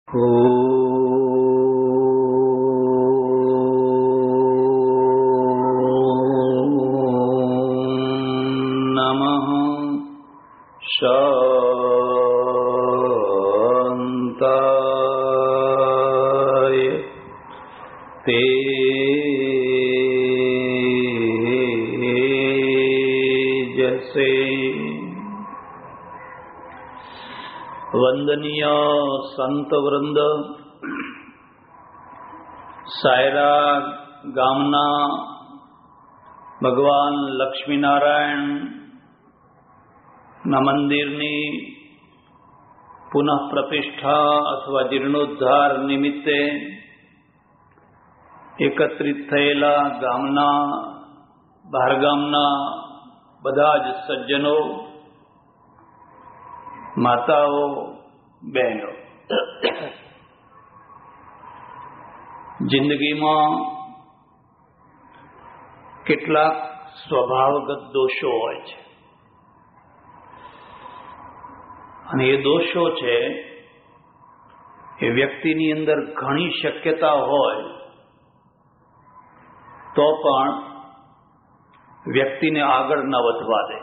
શાંતાય તેજસે વંદનીય સંતવૃંદ, સાયરા ગામના ભગવાન લક્ષ્મીનારાયણ ના મંદિરની પુનઃ પ્રતિષ્ઠા અથવા જીર્ણોદ્ધાર નિમિત્તે એકત્રિત થયેલા ગામના બહારગામના બધા જ સજ્જનો, માતાઓ, બહેનો, જિંદગીમાં કેટલાક સ્વભાવગત દોષો હોય છે અને એ દોષો છે એ વ્યક્તિની અંદર ઘણી શક્યતા હોય તો પણ વ્યક્તિને આગળ ન વધવા દે.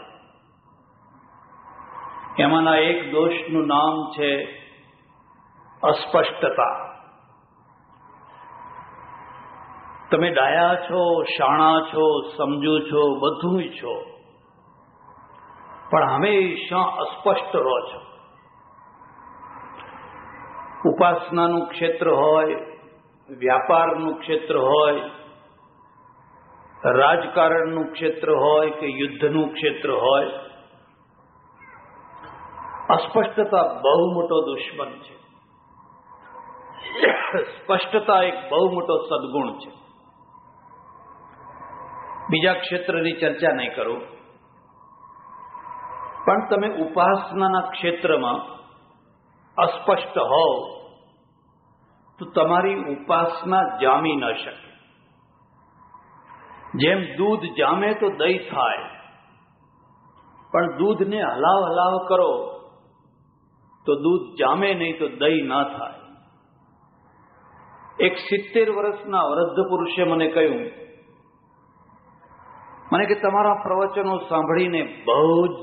એમાંના એક દોષનું નામ છે અસ્પષ્ટતા. તમે ડાયા છો, શાણા છો, સમજુ છો, બધું છો, પણ હંમેશા અસ્પષ્ટ રહો છો. ઉપાસનાનું ક્ષેત્ર હોય, વ્યાપારનું ક્ષેત્ર હોય, રાજકારણનું ક્ષેત્ર હોય કે યુદ્ધનું ક્ષેત્ર હોય, અસ્પષ્ટતા બહુ મોટો દુશ્મન છે. સ્પષ્ટતા એક બહુ મોટો સદગુણ છે. બીજા ક્ષેત્રની ચર્ચા નહીં કરું, પણ તમે ઉપાસનાના ક્ષેત્રમાં અસ્પષ્ટ હોવ તો તમારી ઉપાસના જામી ન શકે. જેમ દૂધ જામે તો દહીં થાય, પણ દૂધને હલાવ હલાવ કરો તો દૂધ જામે નહીં તો દહીં ના થાય. એક 70 વર્ષના વૃદ્ધ પુરુષે મને કહ્યું, મને કે તમારા પ્રવચનો સાંભળીને બહુ જ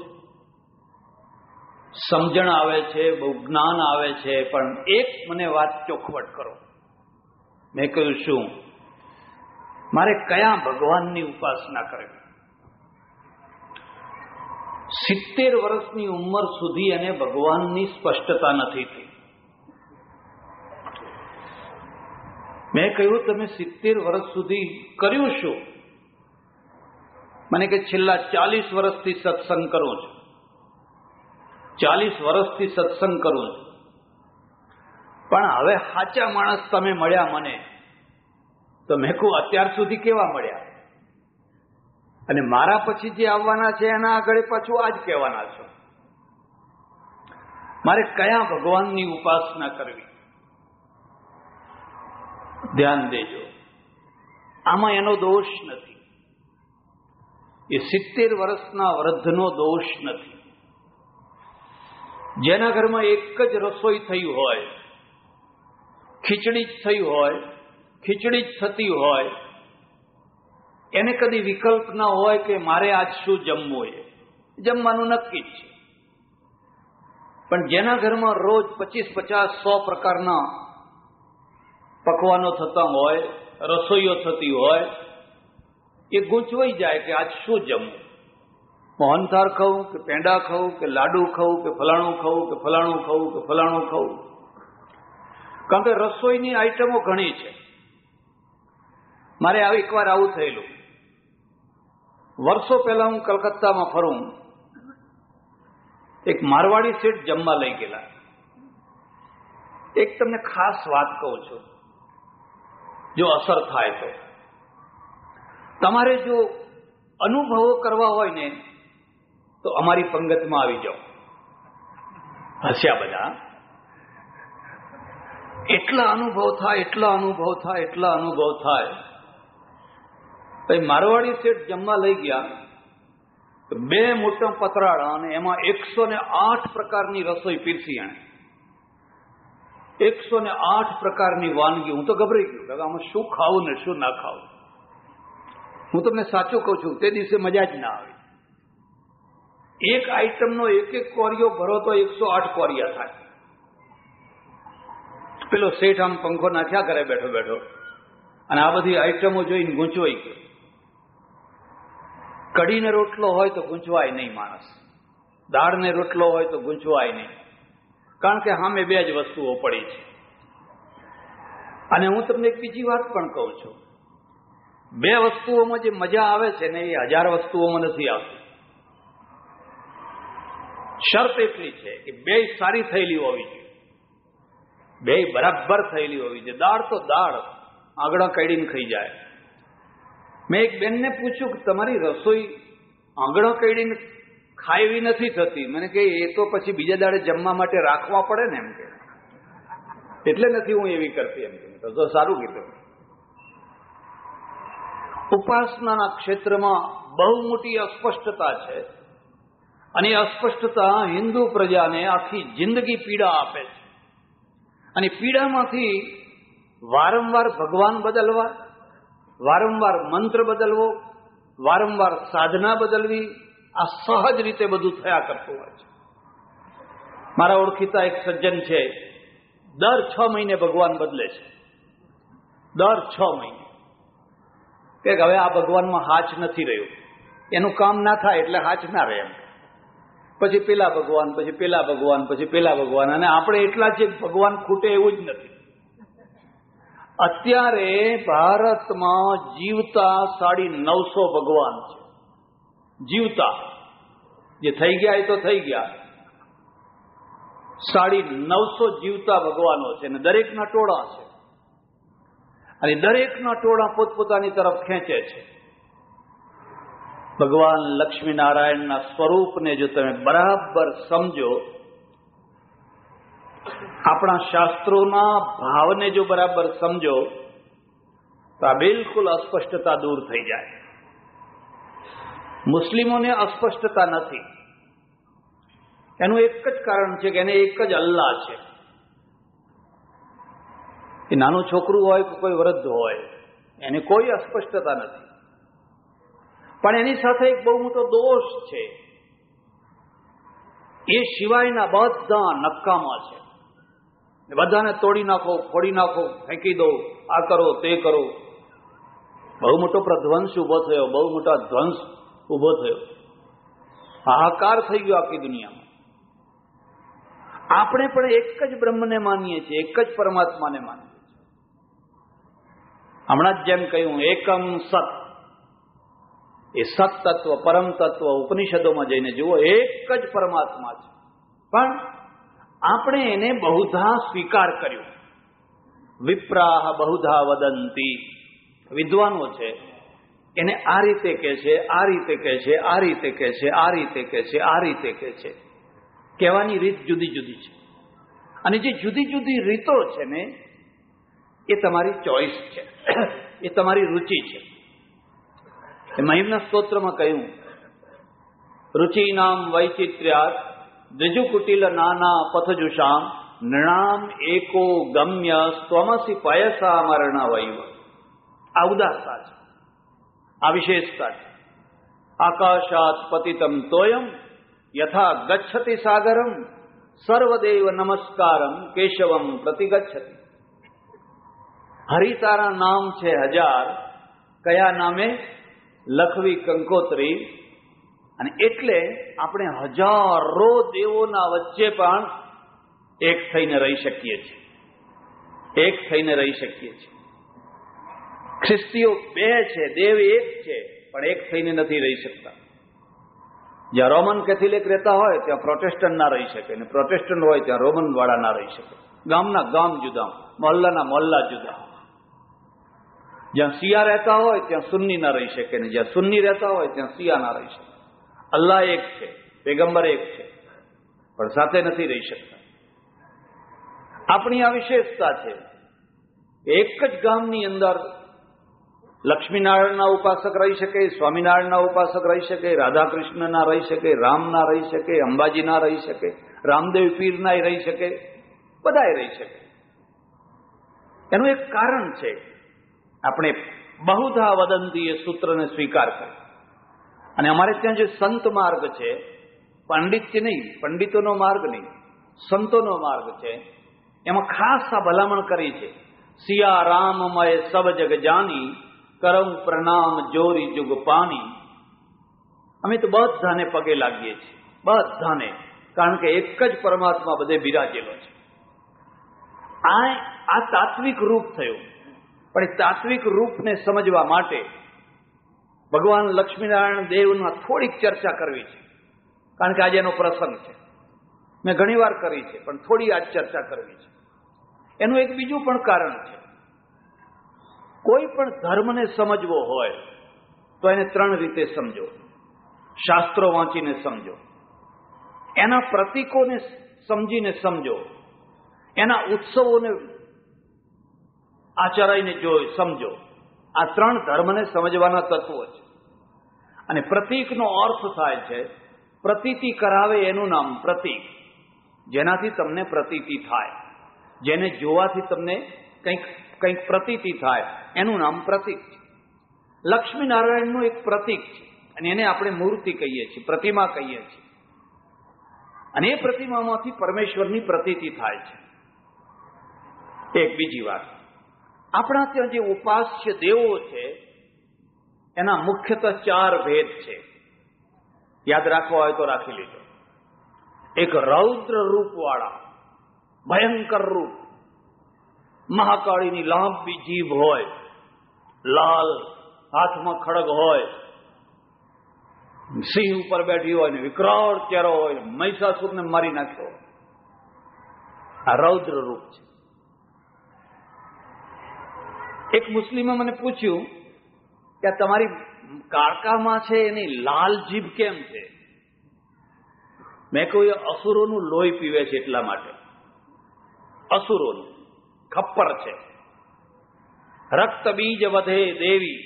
સમજણ આવે છે, બહુ જ્ઞાન આવે છે, પણ એક મને વાત ચોખવટ કરો. મેં કહ્યું, શું? મારે કયા ભગવાનની ઉપાસના કરવી? 70 વર્ષની ઉંમર સુધી એને ભગવાનની સ્પષ્ટતા નથી થઈ. મેં કહ્યું, તમે 70 વર્ષ સુધી કર્યું શું? મને કે છેલ્લા 40 વર્ષથી સત્સંગ કરું છું. 40 વર્ષથી સત્સંગ કરું છું, પણ હવે સાચા માણસ તમે મળ્યા મને. તો મેં કહું, અત્યાર સુધી કેવા મળ્યા? અને મારા પછી જે આવવાના છે એના આગળ પાછું આજ કહેવાના છો. મારે કયા ભગવાનની ઉપાસના કરવી? ધ્યાન દેજો, આમાં એનો દોષ નથી. એ 70 વર્ષના વૃદ્ધનો દોષ નથી. જેના ઘરમાં એક જ રસોઈ થઈ હોય, ખીચડી જ થઈ હોય, ખીચડી જ થતી હોય, એને કદી વિકલ્પ ના હોય કે મારે આજ શું જમવું. એ જમવાનું નક્કી જ છે. પણ જેના ઘરમાં રોજ 25, 50, 100 પ્રકારના પકવાનો થતા હોય, રસોઈઓ થતી હોય, એ ગૂંચવાઈ જાય કે આજ શું જમવું. મોહનથાળ ખાવું કે પેંડા ખાવું કે લાડુ ખાવું કે ફલાણું ખાવું કે ફલાણું ખાવું કે ફલાણું ખાવું. કારણ કે રસોઈની આઈટમો ઘણી છે. મારે એકવાર આવું થયેલું. વર્ષો પહેલા હું કલકત્તામાં ફરું, એક મારવાડી શેઠ જમવા લઈ ગયેલા. એક તમને ખાસ વાત કહું છું, જો અસર થાય તો. તમારે જો અનુભવો કરવા હોય ને તો અમારી પંગતમાં આવી જાઓ. હસ્યા બધા. એટલા અનુભવ થાય, એટલા અનુભવ થાય, એટલા અનુભવ થાય. પછી મારવાડી શેઠ જમવા લઈ ગયા, 2 મોટા પતરાળા અને એમાં 108 પ્રકારની રસોઈ પીરસી. 108 પ્રકારની વાનગી. હું તો ગભરાઈ ગયો, આમાં શું ખાવું ને શું ના ખાવું. હું તમને સાચું કહું છું, તે દિવસે મજા જ ના આવી. એક આઈટમનો એક કોરિયો ભરો તો 108 કોરિયા થાય. પેલો શેઠ આમ પંખો નાખ્યા કરે બેઠો બેઠો, અને આ બધી આઈટમો જોઈને ગૂંચવાઈ ગયો. કઢીને રોટલો હોય તો ગૂંચવાય નહીં માણસ, દાળને રોટલો હોય તો ગૂંચવાય નહીં, કારણ કે સામે બે જ વસ્તુઓ પડી છે. અને હું તમને એક બીજી વાત પણ કહું છું, બે વસ્તુઓમાં જે મજા આવે છે ને એ 1000 વસ્તુઓમાં નથી આવતી. શરત એટલી છે કે બે સારી થયેલી હોવી જોઈએ, બે બરાબર થયેલી હોવી જોઈએ. દાળ તો દાળ આંગળા કાઢીને ખાઈ જાય. મેં એક બેનને પૂછ્યું કે તમારી રસોઈ આંગળા કાઢીને ખાવી નથી થતી. મને કે એ તો પછી બીજા દાડે જમવા માટે રાખવા પડે ને, એમ કે એટલે નથી હું એવી કરતી. એમ કે તો સારું કીધું. ઉપાસનાના ક્ષેત્રમાં બહુ મોટી અસ્પષ્ટતા છે, અને એ અસ્પષ્ટતા હિન્દુ પ્રજાને આખી જિંદગી પીડા આપે છે. અને પીડામાંથી વારંવાર ભગવાન બદલવા, વારંવાર મંત્ર બદલવો, વારંવાર સાધના બદલવી, આ સહજ રીતે બધું થયા કરતું હોય છે. મારા ઓળખીતા એક સજ્જન છે, દર 6 મહિને ભગવાન બદલે છે. દર 6 મહિને કે હવે આ ભગવાનમાં હાચ નથી રહ્યું, એનું કામ ના થાય એટલે હાચ ના રહે એમ. પછી પેલા ભગવાન, પછી પેલા ભગવાન, પછી પેલા ભગવાન. અને આપણે એટલા છે ભગવાન ખૂટે એવું જ નથી. અત્યારે ભારતમાં જીવતા 950 ભગવાન છે. જીવતા જે થઈ ગયા એ તો થઈ ગયા, 950 જીવતા ભગવાનો છે, અને દરેકના ટોળા છે, અને દરેકના ટોળા પોતપોતાની તરફ ખેંચે છે. ભગવાન લક્ષ્મીનારાયણના સ્વરૂપને જો તમે બરાબર સમજો, આપણા શાસ્ત્રોના ભાવને જો બરાબર સમજો, તો આ બિલકુલ અસ્પષ્ટતા દૂર થઈ જાય. મુસ્લિમોને અસ્પષ્ટતા નથી, એનું એક જ કારણ છે કે એને એક જ અલ્લાહ છે. એ નાનું છોકરું હોય કે કોઈ વૃદ્ધ હોય, એને કોઈ અસ્પષ્ટતા નથી. પણ એની સાથે એક બહુ મોટો દોષ છે, એ સિવાયના બધા નકામા છે. બધાને તોડી નાખો, ફોડી નાખો, ફેંકી દો, આ કરો તે કરો. બહુ મોટો પ્રધ્વંસ ઉભો થયો, બહુ મોટા ધ્વંસ ઉભો થયો, હાહાકાર થઈ ગયો આખી દુનિયામાં. આપણે પણ એક જ બ્રહ્મને માનીએ છીએ, એક જ પરમાત્માને માનીએ છીએ. હમણાં જ જેમ કહ્યું, એકમ સત, એ સત તત્વ, પરમ તત્વ ઉપનિષદોમાં જઈને જુઓ, એક જ પરમાત્મા છે. પણ આપણે એને બહુધા સ્વીકાર કર્યું. વિપ્રાહ બહુધા વદંતી, વિદ્વાનો છે એને આ રીતે કહે છે, આ રીતે કહે છે, આ રીતે કહે છે, આ રીતે કહે છે, આ રીતે કહે છે. કહેવાની રીત જુદી જુદી છે, અને જે જુદી જુદી રીતો છે ને, એ તમારી ચોઈસ છે, એ તમારી રુચિ છે. એ મહિમના સ્તોત્રમાં કહ્યું, રુચિનામ વૈચિત્ર્યાત દ્વિજુકુટિલ નાના પથજુષામ નૃણામ એકો ગમ્ય સ્વમસી પયસા મરણ વૈવ. આ ઉદારતા છે, આ વિશેષતા છે. આકાશાત પતિતમ તોયમ યથા ગચ્છતિ સાગરમ સર્વદેવ નમસ્કારમ કેશવમ પ્રતિગચ્છતિ. હરિ તારા નામ છે 1000, કયા નામે? લખવી કંકોત્રી. અને એટલે આપણે હજારો દેવોના વચ્ચે પણ એક થઈને રહી શકીએ છીએ, એક થઈને રહી શકીએ છીએ. ખ્રિસ્તીઓ 2 છે, દેવ એક છે, પણ એક થઈને નથી રહી શકતા. જ્યાં રોમન કેથોલિક રહેતા હોય ત્યાં પ્રોટેસ્ટન્ટ ના રહી શકે, અને પ્રોટેસ્ટન્ટ હોય ત્યાં રોમન વાળા ના રહી શકે. ગામના ગામ જુદા, મહોલ્લાના મહોલ્લા જુદા. જ્યાં શિયા રહેતા હોય ત્યાં સુન્ની ના રહી શકે, ને જ્યાં સુન્ની રહેતા હોય ત્યાં શિયા ના રહી શકે. અલ્લાહ એક છે, પેગમ્બર એક છે, પણ સાથે નથી રહી શકતા. આપણી આ વિશેષતા છે. એક જ ગામની અંદર લક્ષ્મીનારાયણના ઉપાસક રહી શકે, સ્વામિનારાયણના ઉપાસક રહી શકે, રાધા કૃષ્ણના રહી શકે, રામના રહી શકે, અંબાજીના રહી શકે, રામદેવ પીરના રહી શકે, બધાય રહી શકે. એનું એક કારણ છે. આપણે બહુધા વદંતી એ સૂત્રને સ્વીકાર કર્યો. અને અમારે ત્યાં જે સંત માર્ગ છે, પંડિતથી નહીં, પંડિતોનો માર્ગ નહીં, સંતોનો માર્ગ છે, એમાં ખાસ આ ભલામણ કરી છે. સિયા રામમય સબ જગ જાની, કરમ પ્રણામ જોરી જુગ પાની. અમે તો બધાને પગે લાગીએ છીએ, બધાને, કારણ કે એક જ પરમાત્મા બધે બિરાજેલો છે. આ તાત્વિક રૂપ થયું. પણ એ તાત્વિક રૂપને સમજવા માટે ભગવાન લક્ષ્મીનારાયણ દેવના થોડીક ચર્ચા કરવી છે, કારણ કે આજે એનો પ્રસંગ છે. મેં ઘણી વાર કરી છે, પણ થોડી આજ ચર્ચા કરવી છે. એનું એક બીજું પણ કારણ છે. કોઈ પણ ધર્મને સમજવો હોય તો એને 3 રીતે સમજો. શાસ્ત્રો વાંચીને સમજો, એના પ્રતીકોને સમજીને સમજો, એના ઉત્સવોને આચરાઈને સમજો. આ 3 ધર્મને સમજવાના તત્વો છે. અને પ્રતીકનો અર્થ થાય છે, પ્રતીતિ કરાવે એનું નામ પ્રતીક. જેનાથી તમને પ્રતીતિ થાય, જેને જોવાથી તમને કંઈક પ્રતીતિ થાય, એનું નામ પ્રતીક છે. લક્ષ્મીનારાયણનું એક પ્રતીક છે, અને એને આપણે મૂર્તિ કહીએ છીએ, પ્રતિમા કહીએ છીએ. અને એ પ્રતિમામાંથી પરમેશ્વરની પ્રતીતિ થાય છે. એક બીજી વાત, આપણા ત્યાં જે ઉપાસ્ય દેવો છે એના મુખ્યતઃ 4 ભેદ છે. યાદ રાખવા હોય તો રાખી લીધો. એક રૌદ્ર રૂપવાળા, ભયંકર રૂપ, મહાકાળીની લાંબી જીભ હોય, લાલ, હાથમાં ખડગ હોય, સિંહ ઉપર બેઠી હોય ને વિકરાળ ચહેરો હોય, મહિષાસુરને મારી નાખ્યો. આ રૌદ્ર રૂપ છે. એક મુસ્લિમે મને પૂછ્યું કે તમારી કાળકામાં છે એની લાલ જીભ કેમ છે? મેં કહ્યું, એ અસુરોનું લોહી પીવે છે એટલા માટે. અસુરોનું ખપ્પર છે. રક્ત બીજ વધે દેવી,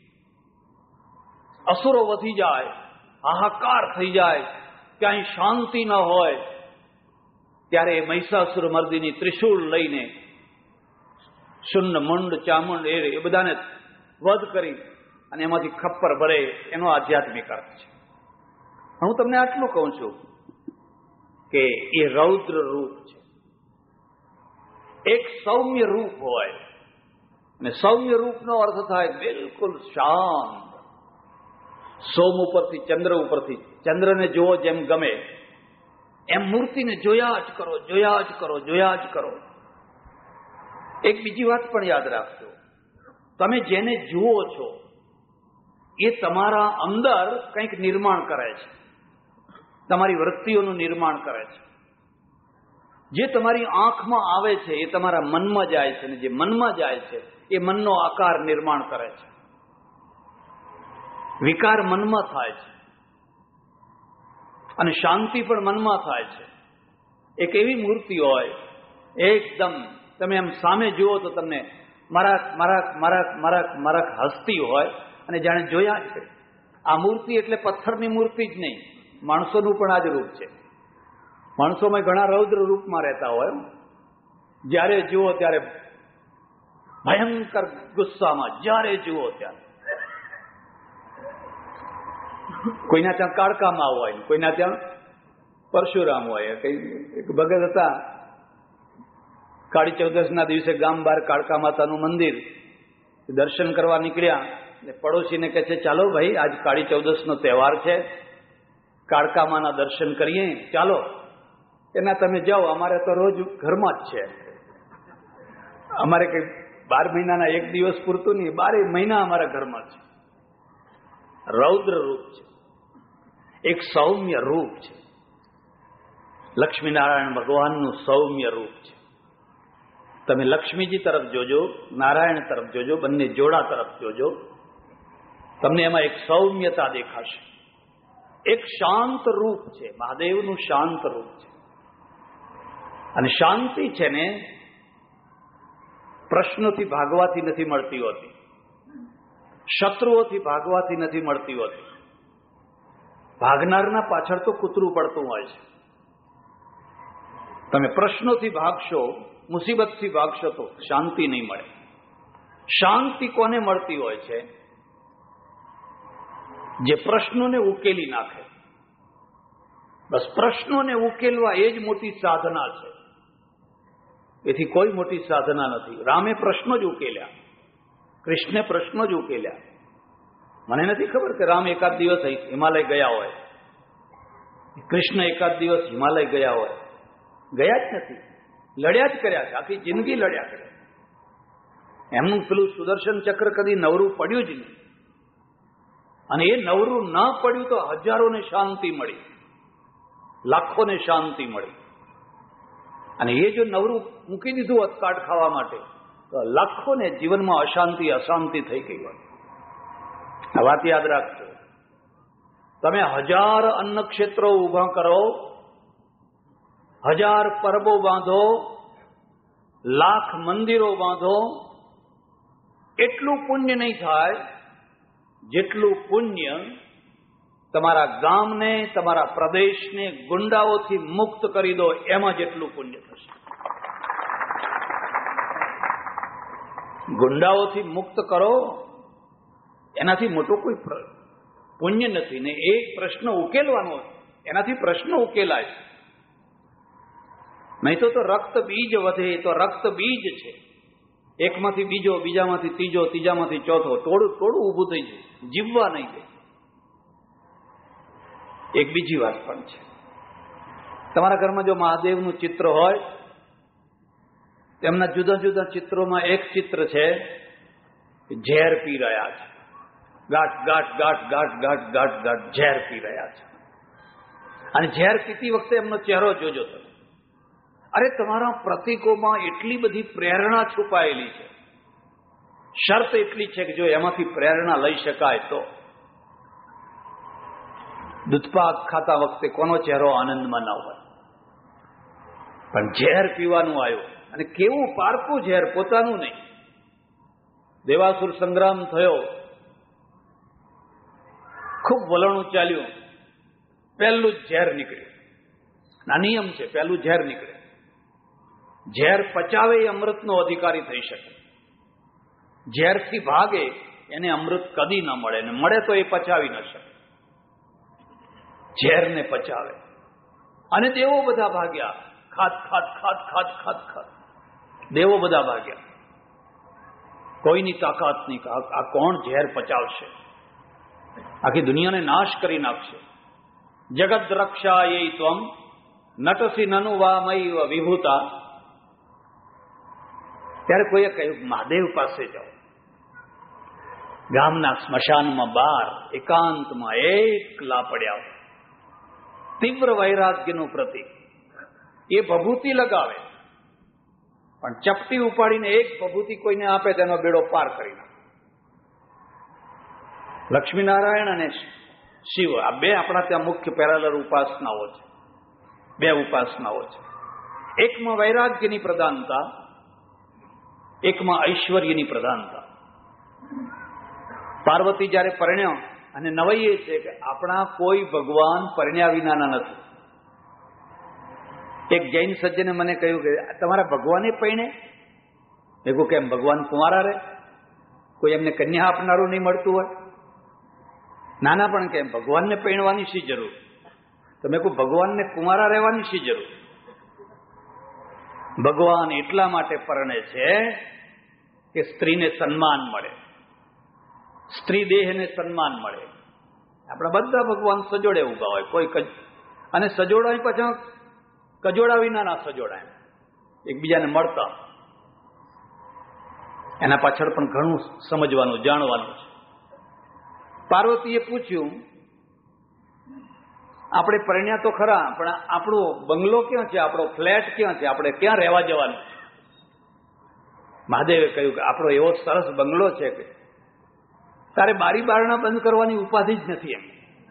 અસુરો વધી જાય, હાહાકાર થઈ જાય, ક્યાંય શાંતિ ન હોય, ત્યારે મહિષાસુર મર્દિની ત્રિશૂળ લઈને શુન્ન મુંડ ચામુંડ એ બધાને વધ કરી અને એમાંથી ખપ્પર ભરે, એનો આધ્યાત્મિક અર્થ છે. હું તમને આટલું કહું છું કે એ રૌદ્ર રૂપ છે. એક સૌમ્ય રૂપ હોય, અને સૌમ્ય રૂપનો અર્થ થાય બિલકુલ શાંત. સોમ ઉપરથી, ચંદ્ર ઉપરથી, ચંદ્રને જોવો જેમ ગમે એમ મૂર્તિને જોયા જ કરો, જોયા જ કરો, જોયા જ કરો. એક બીજી વાત પણ યાદ રાખજો, તમે જેને જુઓ છો એ તમારા અંદર કંઈક નિર્માણ કરે છે, તમારી વૃત્તિઓનું નિર્માણ કરે છે. જે તમારી આંખમાં આવે છે એ તમારા મનમાં જાય છે, અને જે મનમાં જાય છે એ મનનો આકાર નિર્માણ કરે છે. વિકાર મનમાં થાય છે અને શાંતિ પણ મનમાં થાય છે. એક એવી મૂર્તિ હોય, એકદમ તમે એમ સામે જુઓ તો તમને મરક મરક મરક મરક મરક હસતી હોય, અને જાણે જોયા છે. આ મૂર્તિ એટલે પથ્થરની મૂર્તિ જ નહીં, માણસોનું પણ આ જ રૂપ છે. માણસોમાં ઘણા રૌદ્ર રૂપમાં રહેતા હોય, જ્યારે જુઓ ત્યારે ભયંકર ગુસ્સામાં, જ્યારે જુઓ ત્યારે. કોઈના ત્યાં કાળકામાં હોય, કોઈના ત્યાં પરશુરામ હોય. એક ભગત હતા, કાળી ચૌદસના દિવસે ગામ બહાર કાળકા માતાનું મંદિર દર્શન કરવા નીકળ્યા. પડોશીને કહે છે, ચાલો ભાઈ, આજ કાળી ચૌદસનો તહેવાર છે, કાળકામાના દર્શન કરીએ, ચાલો. એના તમે જાઓ, અમારે તો રોજ ઘરમાં જ છે. અમારે કઈ 12 મહિનાના એક દિવસ પૂરતું નહીં, 12 મહિના અમારા ઘરમાં છે. રૌદ્ર રૂપ છે, એક સૌમ્ય રૂપ છે. લક્ષ્મીનારાયણ ભગવાનનું સૌમ્ય રૂપ છે. તમે લક્ષ્મીજી તરફ જોજો, નારાયણ તરફ જોજો, બંને જોડા તરફ જોજો, તમને એમાં એક સૌમ્યતા દેખાશે. એક શાંત રૂપ છે, મહાદેવનું શાંત રૂપ છે. અને શાંતિ છે ને પ્રશ્નોથી ભાગવાથી નથી મળતી હોતી, શત્રુઓથી ભાગવાથી નથી મળતી હોતી. ભાગનારના પાછળ તો કૂતરું પડતું હોય છે. તમે પ્રશ્નોથી ભાગશો મુસીબતથી ભાગશો તો શાંતિ નહીં મળે. શાંતિ કોને મળતી હોય છે? જે પ્રશ્નોને ઉકેલી નાખે. બસ પ્રશ્નોને ઉકેલવા એ જ મોટી સાધના છે. એથી કોઈ મોટી સાધના નથી. રામે પ્રશ્નો જ ઉકેલ્યા, કૃષ્ણે પ્રશ્નો જ ઉકેલ્યા. મને નથી ખબર કે રામ એકાદ દિવસ હિમાલય ગયા હોય, કૃષ્ણ એકાદ દિવસ હિમાલય ગયા હોય. ગયા જ નથી, લડ્યા જ કર્યા છે, આખી જિંદગી લડ્યા કર્યા. એમનું પેલું સુદર્શન ચક્ર કદી નવરું પડ્યું જ નહીં. અને એ નવરું ન પડ્યું તો હજારોને શાંતિ મળી, લાખોને શાંતિ મળી. અને એ જો નવરું મૂકી દીધું હોત કાટ ખાવા માટે તો લાખોને જીવનમાં અશાંતિ થઈ ગઈ હોય. આ વાત યાદ રાખજો. તમે 1000 અન્ન ક્ષેત્રો ઊભા કરો, 1000 પરબો બાંધો, લાખ મંદિરો બાંધો, એટલું પુણ્ય નહીં થાય જેટલું પુણ્ય તમારા ગામને, તમારા પ્રદેશને ગુંડાઓથી મુક્ત કરી દો એમાં જેટલું પુણ્ય થશે. ગુંડાઓથી મુક્ત કરો એનાથી મોટું કોઈ પુણ્ય નથી ને. એક પ્રશ્ન ઉકેલવાનો, એનાથી પ્રશ્ન ઉકેલાય. નહીં તો રક્ત બીજ વધે. તો રક્ત બીજ છે, એકમાંથી બીજો, બીજામાંથી ત્રીજો, ત્રીજામાંથી ચોથો, ટોળું ઊભું થઈ જાય, જીવવા નહીં દે. એક બીજી વાત પણ છે. તમારા ઘરમાં જો મહાદેવનું ચિત્ર હોય, તેમના જુદા જુદા ચિત્રોમાં એક ચિત્ર છે ઝેર પી રહ્યા છે. ગાંઠ ગાંઠ ગાંઠ ગાંઠ ગાંઠ ગાંઠ ગાંઠ ઝેર પી રહ્યા છે. અને ઝેર પીતી વખતે એમનો ચહેરો જોજો તમે. અરે તમારા પ્રતીકોમાં એટલી બધી પ્રેરણા છુપાયેલી છે. શરત એટલી છે કે જો એમાંથી પ્રેરણા લઈ શકાય તો. દૂધપાક ખાતા વખતે કોનો ચહેરો આનંદમાં ના હોય? પણ ઝેર પીવાનું આવ્યું, અને કેવું પારકું ઝેર, પોતાનું નહીં. દેવાસુર સંગ્રામ થયો, ખૂબ વલણું ચાલ્યું, પહેલું જ ઝેર નીકળ્યું. આ નિયમ છે, પહેલું ઝેર નીકળે. ઝેર પચાવે એ અમૃતનો અધિકારી થઈ શકે. ઝેરથી ભાગે એને અમૃત કદી ન મળે, ને મળે તો એ પચાવી ન શકે. ઝેરને પચાવે. અને દેવો બધા ભાગ્યા, ખાત ખાત ખાત ખાત ખાત ખાત. દેવો બધા ભાગ્યા. કોઈની તાકાત નહીં. આ કોણ ઝેર પચાવશે? આખી દુનિયાને નાશ કરી નાખશે. જગત રક્ષા એ ત્વમ નટસી નનુ વામૈવ વિભૂતા. ત્યારે કોઈએ કહ્યું મહાદેવ પાસે જાઓ. ગામના સ્મશાનમાં બહાર એકાંતમાં એકલા પડ્યા, તીવ્ર વૈરાગ્યનું પ્રતીક. એ ભભૂતિ લગાવે, પણ ચપટી ઉપાડીને એક ભભૂતિ કોઈને આપે તેનો બેડો પાર કરી નાખે. લક્ષ્મીનારાયણ અને શિવ, આ બે આપણા ત્યાં મુખ્ય પેરેલલ ઉપાસનાઓ છે. બે ઉપાસનાઓ છે. એકમાં વૈરાગ્યની પ્રધાનતા, એકમાં ઐશ્વર્યની પ્રધાનતા. પાર્વતી જયારે પરણ્યો, અને નવાઈ એ છે કે આપણા કોઈ ભગવાન પરણ્યા વિનાના નથી. એક જૈન સજ્જને મને કહ્યું કે તમારા ભગવાને પરણે? મેં કહ્યું કેમ, ભગવાન કુંવારા રહે? કોઈ એમને કન્યા આપનારું નહીં મળતું હોય? નાના પણ કેમ, ભગવાનને પરણવાની શી જરૂર? તો મેં કહ્યું ભગવાનને કુંવારા રહેવાની શી જરૂર? ભગવાન એટલા માટે પરણે છે કે સ્ત્રીને સન્માન મળે, સ્ત્રી દેહને સન્માન મળે. આપણા બધા ભગવાન સજોડે ઉભા હોય, કોઈ અને સજોડાય પાછા કજોડા વિના ના સજોડાય, એકબીજાને મળતા. એના પાછળ પણ ઘણું સમજવાનું, જાણવાનું છે. પાર્વતીએ પૂછ્યું, આપણે પરણ્યા તો ખરા, પણ આપણો બંગલો ક્યાં છે, આપણો ફ્લેટ ક્યાં છે, આપણે ક્યાં રહેવા જવાનું? મહાદેવે કહ્યું કે આપણો એવો સરસ બંગલો છે કે તારે બારી બારણા બંધ કરવાની ઉપાધિ જ નથી એમ,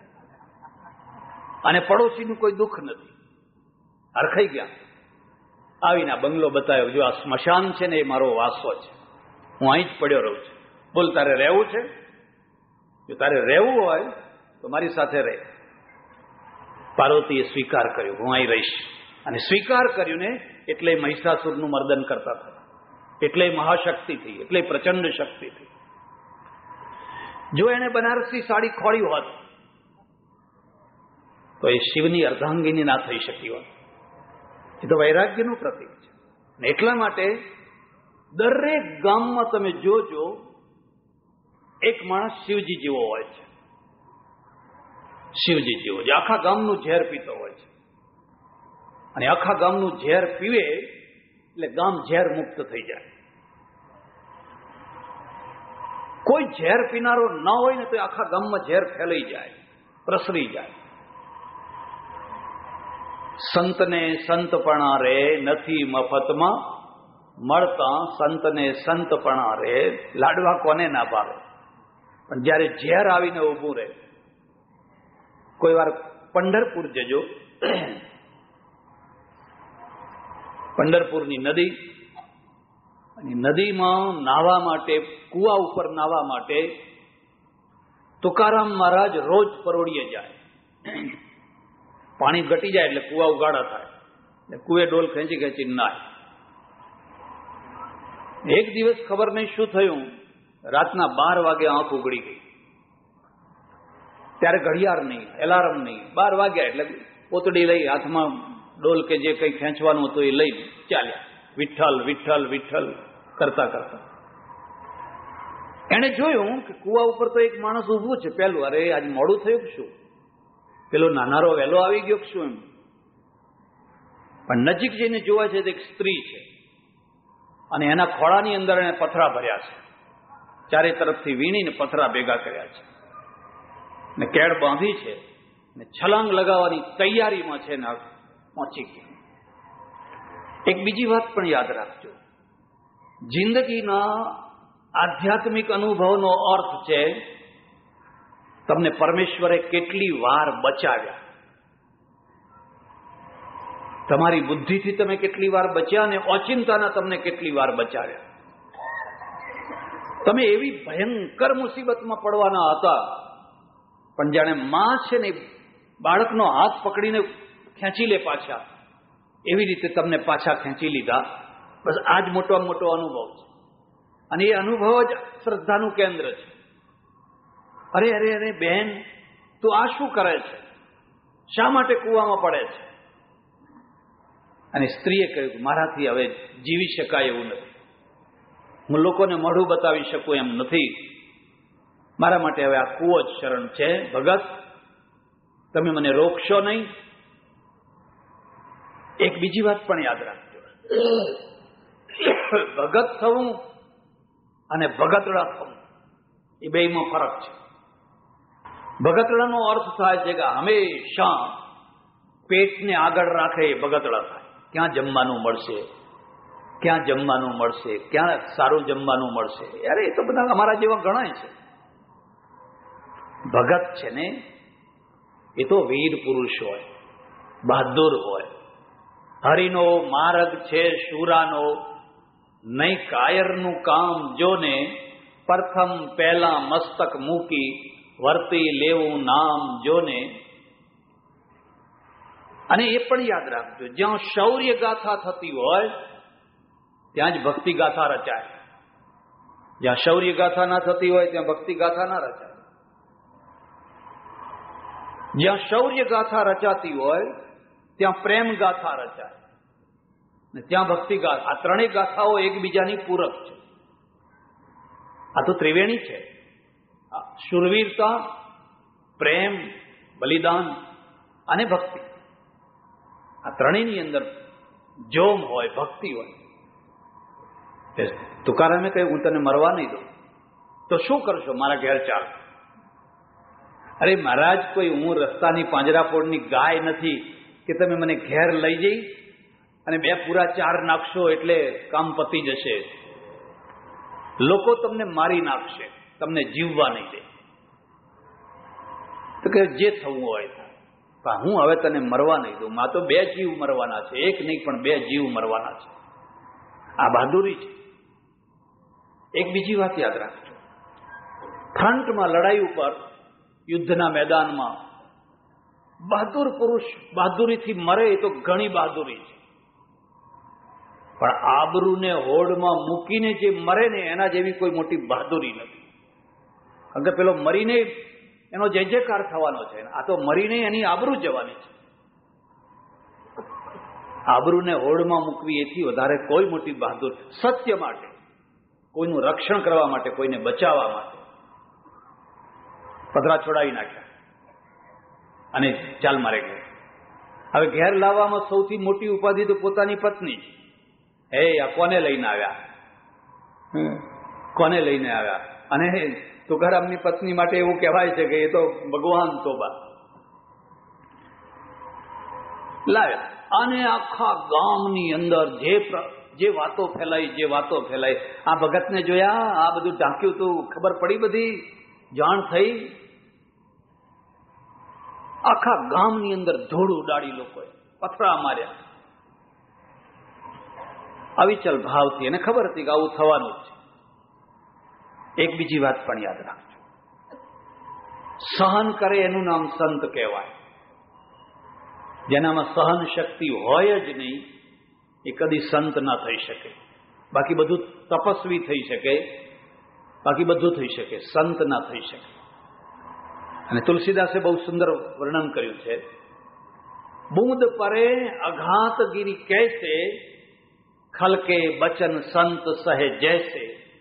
અને પડોશીનું કોઈ દુઃખ નથી. હરખાઈ ગયા. આવીને આ બંગલો બતાવ્યો. જો આ સ્મશાન છે ને, એ મારો વાસો છે, હું અહીં જ પડ્યો રહું છું. બોલ, તારે રહેવું છે? જો તારે રહેવું હોય તો મારી સાથે રહે. પાર્વતીએ સ્વીકાર કર્યો, હું અહીં રહીશ. અને સ્વીકાર કર્યું ને એટલે મહિષાસુરનું મર્દન કરતા થયા, એટલે મહાશક્તિ થઈ, એટલે પ્રચંડ શક્તિ થઈ. જો એને બનારસી સાડી ખોળી હોત તો એ શિવની અર્ધાંગીની ના થઈ શકી હોત. એ તો વૈરાગ્યનું પ્રતીક છે. અને એટલા માટે દરેક ગામમાં તમે જોજો એક માણસ શિવજી જેવો હોય છે, શિવજી જેવો, જે આખા ગામનું ઝેર પીતો હોય છે. અને આખા ગામનું ઝેર પીવે એટલે ગામ ઝેર મુક્ત થઈ જાય. કોઈ ઝેર પીનારો ન હોય ને તો આખા ગામમાં ઝેર ફેલાઈ જાય, પ્રસરી જાય. સંતને સંતપણા રે નથી મફતમાં મળતા, સંતને સંતપણા રે. લાડવા કોને ના ભાવે, પણ જયારે ઝેર આવીને ઊભું રહે. કોઈ વાર પંઢરપુર જજો, પંઢરપુરની નદી, અને નદીમાં નાહવા માટે, કુવા ઉપર નાહવા માટે તુકારામ મહારાજ રોજ પરોળીએ જાય. પાણી ઘટી જાય એટલે કુવા ઉગાડા થાય, એટલે કુએ ડોલ ખેંચી ખેંચી નાય. એક દિવસ ખબર નહીં શું થયું, રાતના 12 વાગે આંખ ઉગડી ગઈ. ત્યારે ઘડિયાળ નહીં, એલાર્મ નહીં, 12 વાગ્યા એટલે પોતડી લઈ હાથમાં ડોલ કે જે કંઈ ખેંચવાનું હતું એ લઈ ચાલ્યા, વિઠ્ઠલ વિઠ્ઠલ વિઠ્ઠલ કરતા કરતા. એને જોયું કે કુવા ઉપર તો એક માણસ ઉભું છે. પેલું, અરે આજ મોડું થયું કે શું, પેલો નાનારો વહેલો આવી ગયો કે શું એમ. પણ નજીક જઈને જોવા છે તો એક સ્ત્રી છે, અને એના ખોળાની અંદર એને પથરા ભર્યા છે, ચારે તરફથી વીણીને પથરા ભેગા કર્યા છે, ને કેળ બાંધી છે, ને છલાંગ લગાવવાની તૈયારીમાં છે, ને પહોંચી ગઈ. એક બીજી વાત પણ યાદ રાખજો, જિંદગીના આધ્યાત્મિક અનુભવનો અર્થ છે તમને પરમેશ્વરે કેટલી વાર બચાવ્યા. તમારી બુદ્ધિથી તમે કેટલી વાર બચ્યા, અને ઓચિંતાના તમને કેટલી વાર બચાવ્યા. તમે એવી ભયંકર મુસીબતમાં પડવાના હતા, પણ જાણે માં છે ને બાળકનો હાથ પકડીને ખેંચી લે પાછા, એવી રીતે તમને પાછા ખેંચી લીધા. બસ આ જ મોટો મોટો અનુભવ છે, અને એ અનુભવ જ શ્રદ્ધાનું કેન્દ્ર છે. અરે અરે અરે બહેન, તું આ શું કરે છે, શા માટે કૂવામાં પડે છે? અને સ્ત્રીએ કહ્યું કે મારાથી હવે જીવી શકાય એવું નથી, હું લોકોને મોઢું બતાવી શકું એમ નથી, મારા માટે હવે આ કૂવો જ શરણ છે. ભગત, તમે મને રોકશો નહીં. એક બીજી વાત પણ યાદ રાખજો, ભગત થવું અને ભગતડા થવું એ બેમાં ફરક છે. ભગતડાનો અર્થ થાય છે કે હંમેશા પેટને આગળ રાખે એ ભગતડા થાય. ક્યાં જમવાનું મળશે, ક્યાં જમવાનું મળશે, ક્યાં સારું જમવાનું મળશે. યાર એ તો બધા અમારા જેવા ગણાય છે. ભગત છે ને એ તો વીર પુરુષ હોય, બહાદુર હોય. હરિનો માર્ગ છે શુરાનો, નહીં કાયરનું કામ જોને, પ્રથમ પહેલા મસ્તક મૂકી વર્તી લેવું નામ જોને. અને એ પણ યાદ રાખજો, જ્યાં શૌર્ય ગાથા થતી હોય ત્યાં જ ભક્તિ ગાથા રચાય. જ્યાં શૌર્ય ગાથા ના થતી હોય ત્યાં ભક્તિ ગાથા ના રચાય. જ્યાં શૌર્ય ગાથા રચાતી હોય ત્યાં પ્રેમ ગાથા રચાય, ને ત્યાં ભક્તિ ગાથા. આ ત્રણેય ગાથાઓ એકબીજાની પૂરક છે. આ તો ત્રિવેણી છે. શુરવીરતા, પ્રેમ, બલિદાન અને ભક્તિ. આ ત્રણેયની અંદર જોમ હોય, ભક્તિ હોય. તુકારામે કહ્યું હું તને મરવા નહીં દઉં. તો શું કરશો? મારા ઘેર ચાલ. અરે મહારાજ, કોઈ હું રસ્તાની પાંજરાપોળની ગાય નથી કે તમે મને ઘેર લઈ જઈ અને 2 પૂરા 4 નાખશો એટલે કામ પતી જશે. લોકો તમને મારી નાખશે, તમને જીવવા નહીં દે. તો કે જે થવું હોય, હું હવે તને મરવા નહીં દઉં. માં તો 2 જીવ મરવાના છે, એક નહીં પણ 2 જીવ મરવાના છે. આ બહાદુરી છે. એક બીજી વાત યાદ રાખજો, ફ્રન્ટમાં લડાઈ ઉપર, યુદ્ધના મેદાનમાં બહાદુર પુરુષ બહાદુરીથી મરે એ તો ઘણી બહાદુરી છે. પણ આબરૂને હોડમાં મૂકીને જે મરે ને એના જેવી કોઈ મોટી બહાદુરી નથી. કારણ કે પેલો મરીને એનો જય જયકાર થવાનો છે, આ તો મરીને એની આબરૂ જવાની છે. આબરૂને હોડમાં મૂકવી એથી વધારે કોઈ મોટી બહાદુર, સત્ય માટે, કોઈનું રક્ષણ કરવા માટે, કોઈને બચાવવા માટે પથરા છોડાવી નાખ્યા અને ચાલ મારે ઘેર. હવે ઘેર લાવવામાં સૌથી મોટી ઉપાધિ તો પોતાની પત્ની. હે આ કોને લઈને આવ્યા, કોને લઈને આવ્યા? અને તુકારામની પત્ની માટે એવું કહેવાય છે કે એ તો ભગવાન તોબા લાવ્યા. અને આખા ગામની અંદર જે વાતો ફેલાઈ, આ ભગતને જોયા, આ બધું ઢાંક્યું તું, ખબર પડી, બધી જાણ થઈ. આખા ગામની અંદર ધૂળ ઉડાડી, લોકોએ પથરા માર્યા અવિચલ ભાવથી. એને ખબર હતી કે આવું થવાનું જ છે. એક બીજી વાત પણ યાદ રાખજો, સહન કરે એનું નામ સંત કહેવાય. જેનામાં સહન શક્તિ હોય જ નહીં એ કદી સંત ના થઈ શકે. બાકી બધું તપસ્વી થઈ શકે, બાકી બધું થઈ શકે, સંત ના થઈ શકે. અને તુલસીદાસે બહુ સુંદર વર્ણન કર્યું છે. બૂંદ પરે અઘાત ગિરી કૈસે, ખલકે બચન સંત સહે જૈસે.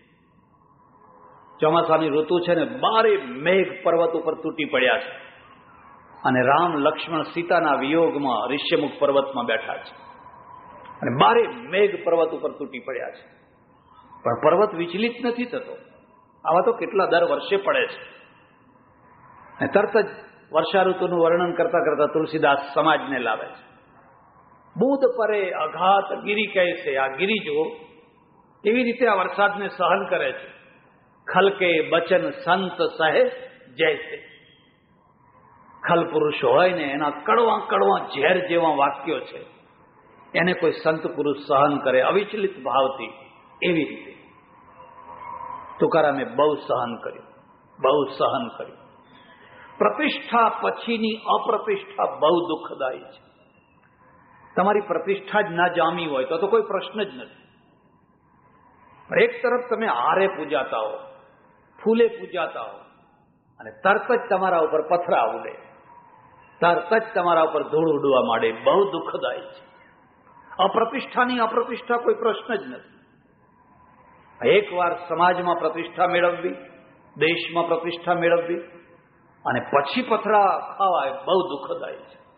ચોમાસાની ઋતુ છે ને, બારે મેઘ પર્વત ઉપર તૂટી પડ્યા છે અને રામ લક્ષ્મણ સીતાના વિયોગમાં ઋષ્યમુખ પર્વતમાં બેઠા છે અને બારે મેઘ પર્વત ઉપર તૂટી પડ્યા છે, પણ પર્વત વિચલિત નથી થતો. આવા તો કેટલા દર વર્ષે પડે છે. અને તરત જ વર્ષા ઋતુનું વર્ણન કરતા કરતા તુલસીદાસ સમાજને લાવે છે. બૂંદ પરે અઘાત ગિરી કૈસે, આ ગિરી જો કેવી રીતે આ વરસાદને સહન કરે છે. ખલકે બચન સંત સહે જૈસે. ખલ પુરુષ હોય ને એના કડવા કડવા ઝેર જેવા વાક્યો છે, એને કોઈ સંત પુરુષ સહન કરે અવિચલિત ભાવથી, એવી રીતે તુકારામે બહુ સહન કર્યું, બહુ સહન કર્યું. પ્રતિષ્ઠા પછીની અપ્રતિષ્ઠા બહુ દુઃખદાયી છે. તમારી પ્રતિષ્ઠા જ ના જામી હોય તો કોઈ પ્રશ્ન જ નથી. એક તરફ તમે હારે પૂજાતા હો, ફૂલે પૂજાતા હો, અને તરત જ તમારા ઉપર પથરા ઉડે, તરત જ તમારા ઉપર ધૂળ ઉડવા માંડે, બહુ દુઃખદાયી છે. અપ્રતિષ્ઠાની અપ્રતિષ્ઠા કોઈ પ્રશ્ન જ નથી. એકવાર સમાજમાં પ્રતિષ્ઠા મેળવવી, દેશમાં પ્રતિષ્ઠા મેળવવી અને પછી પથરા ખાવા એ બહુ દુઃખદાયી છે.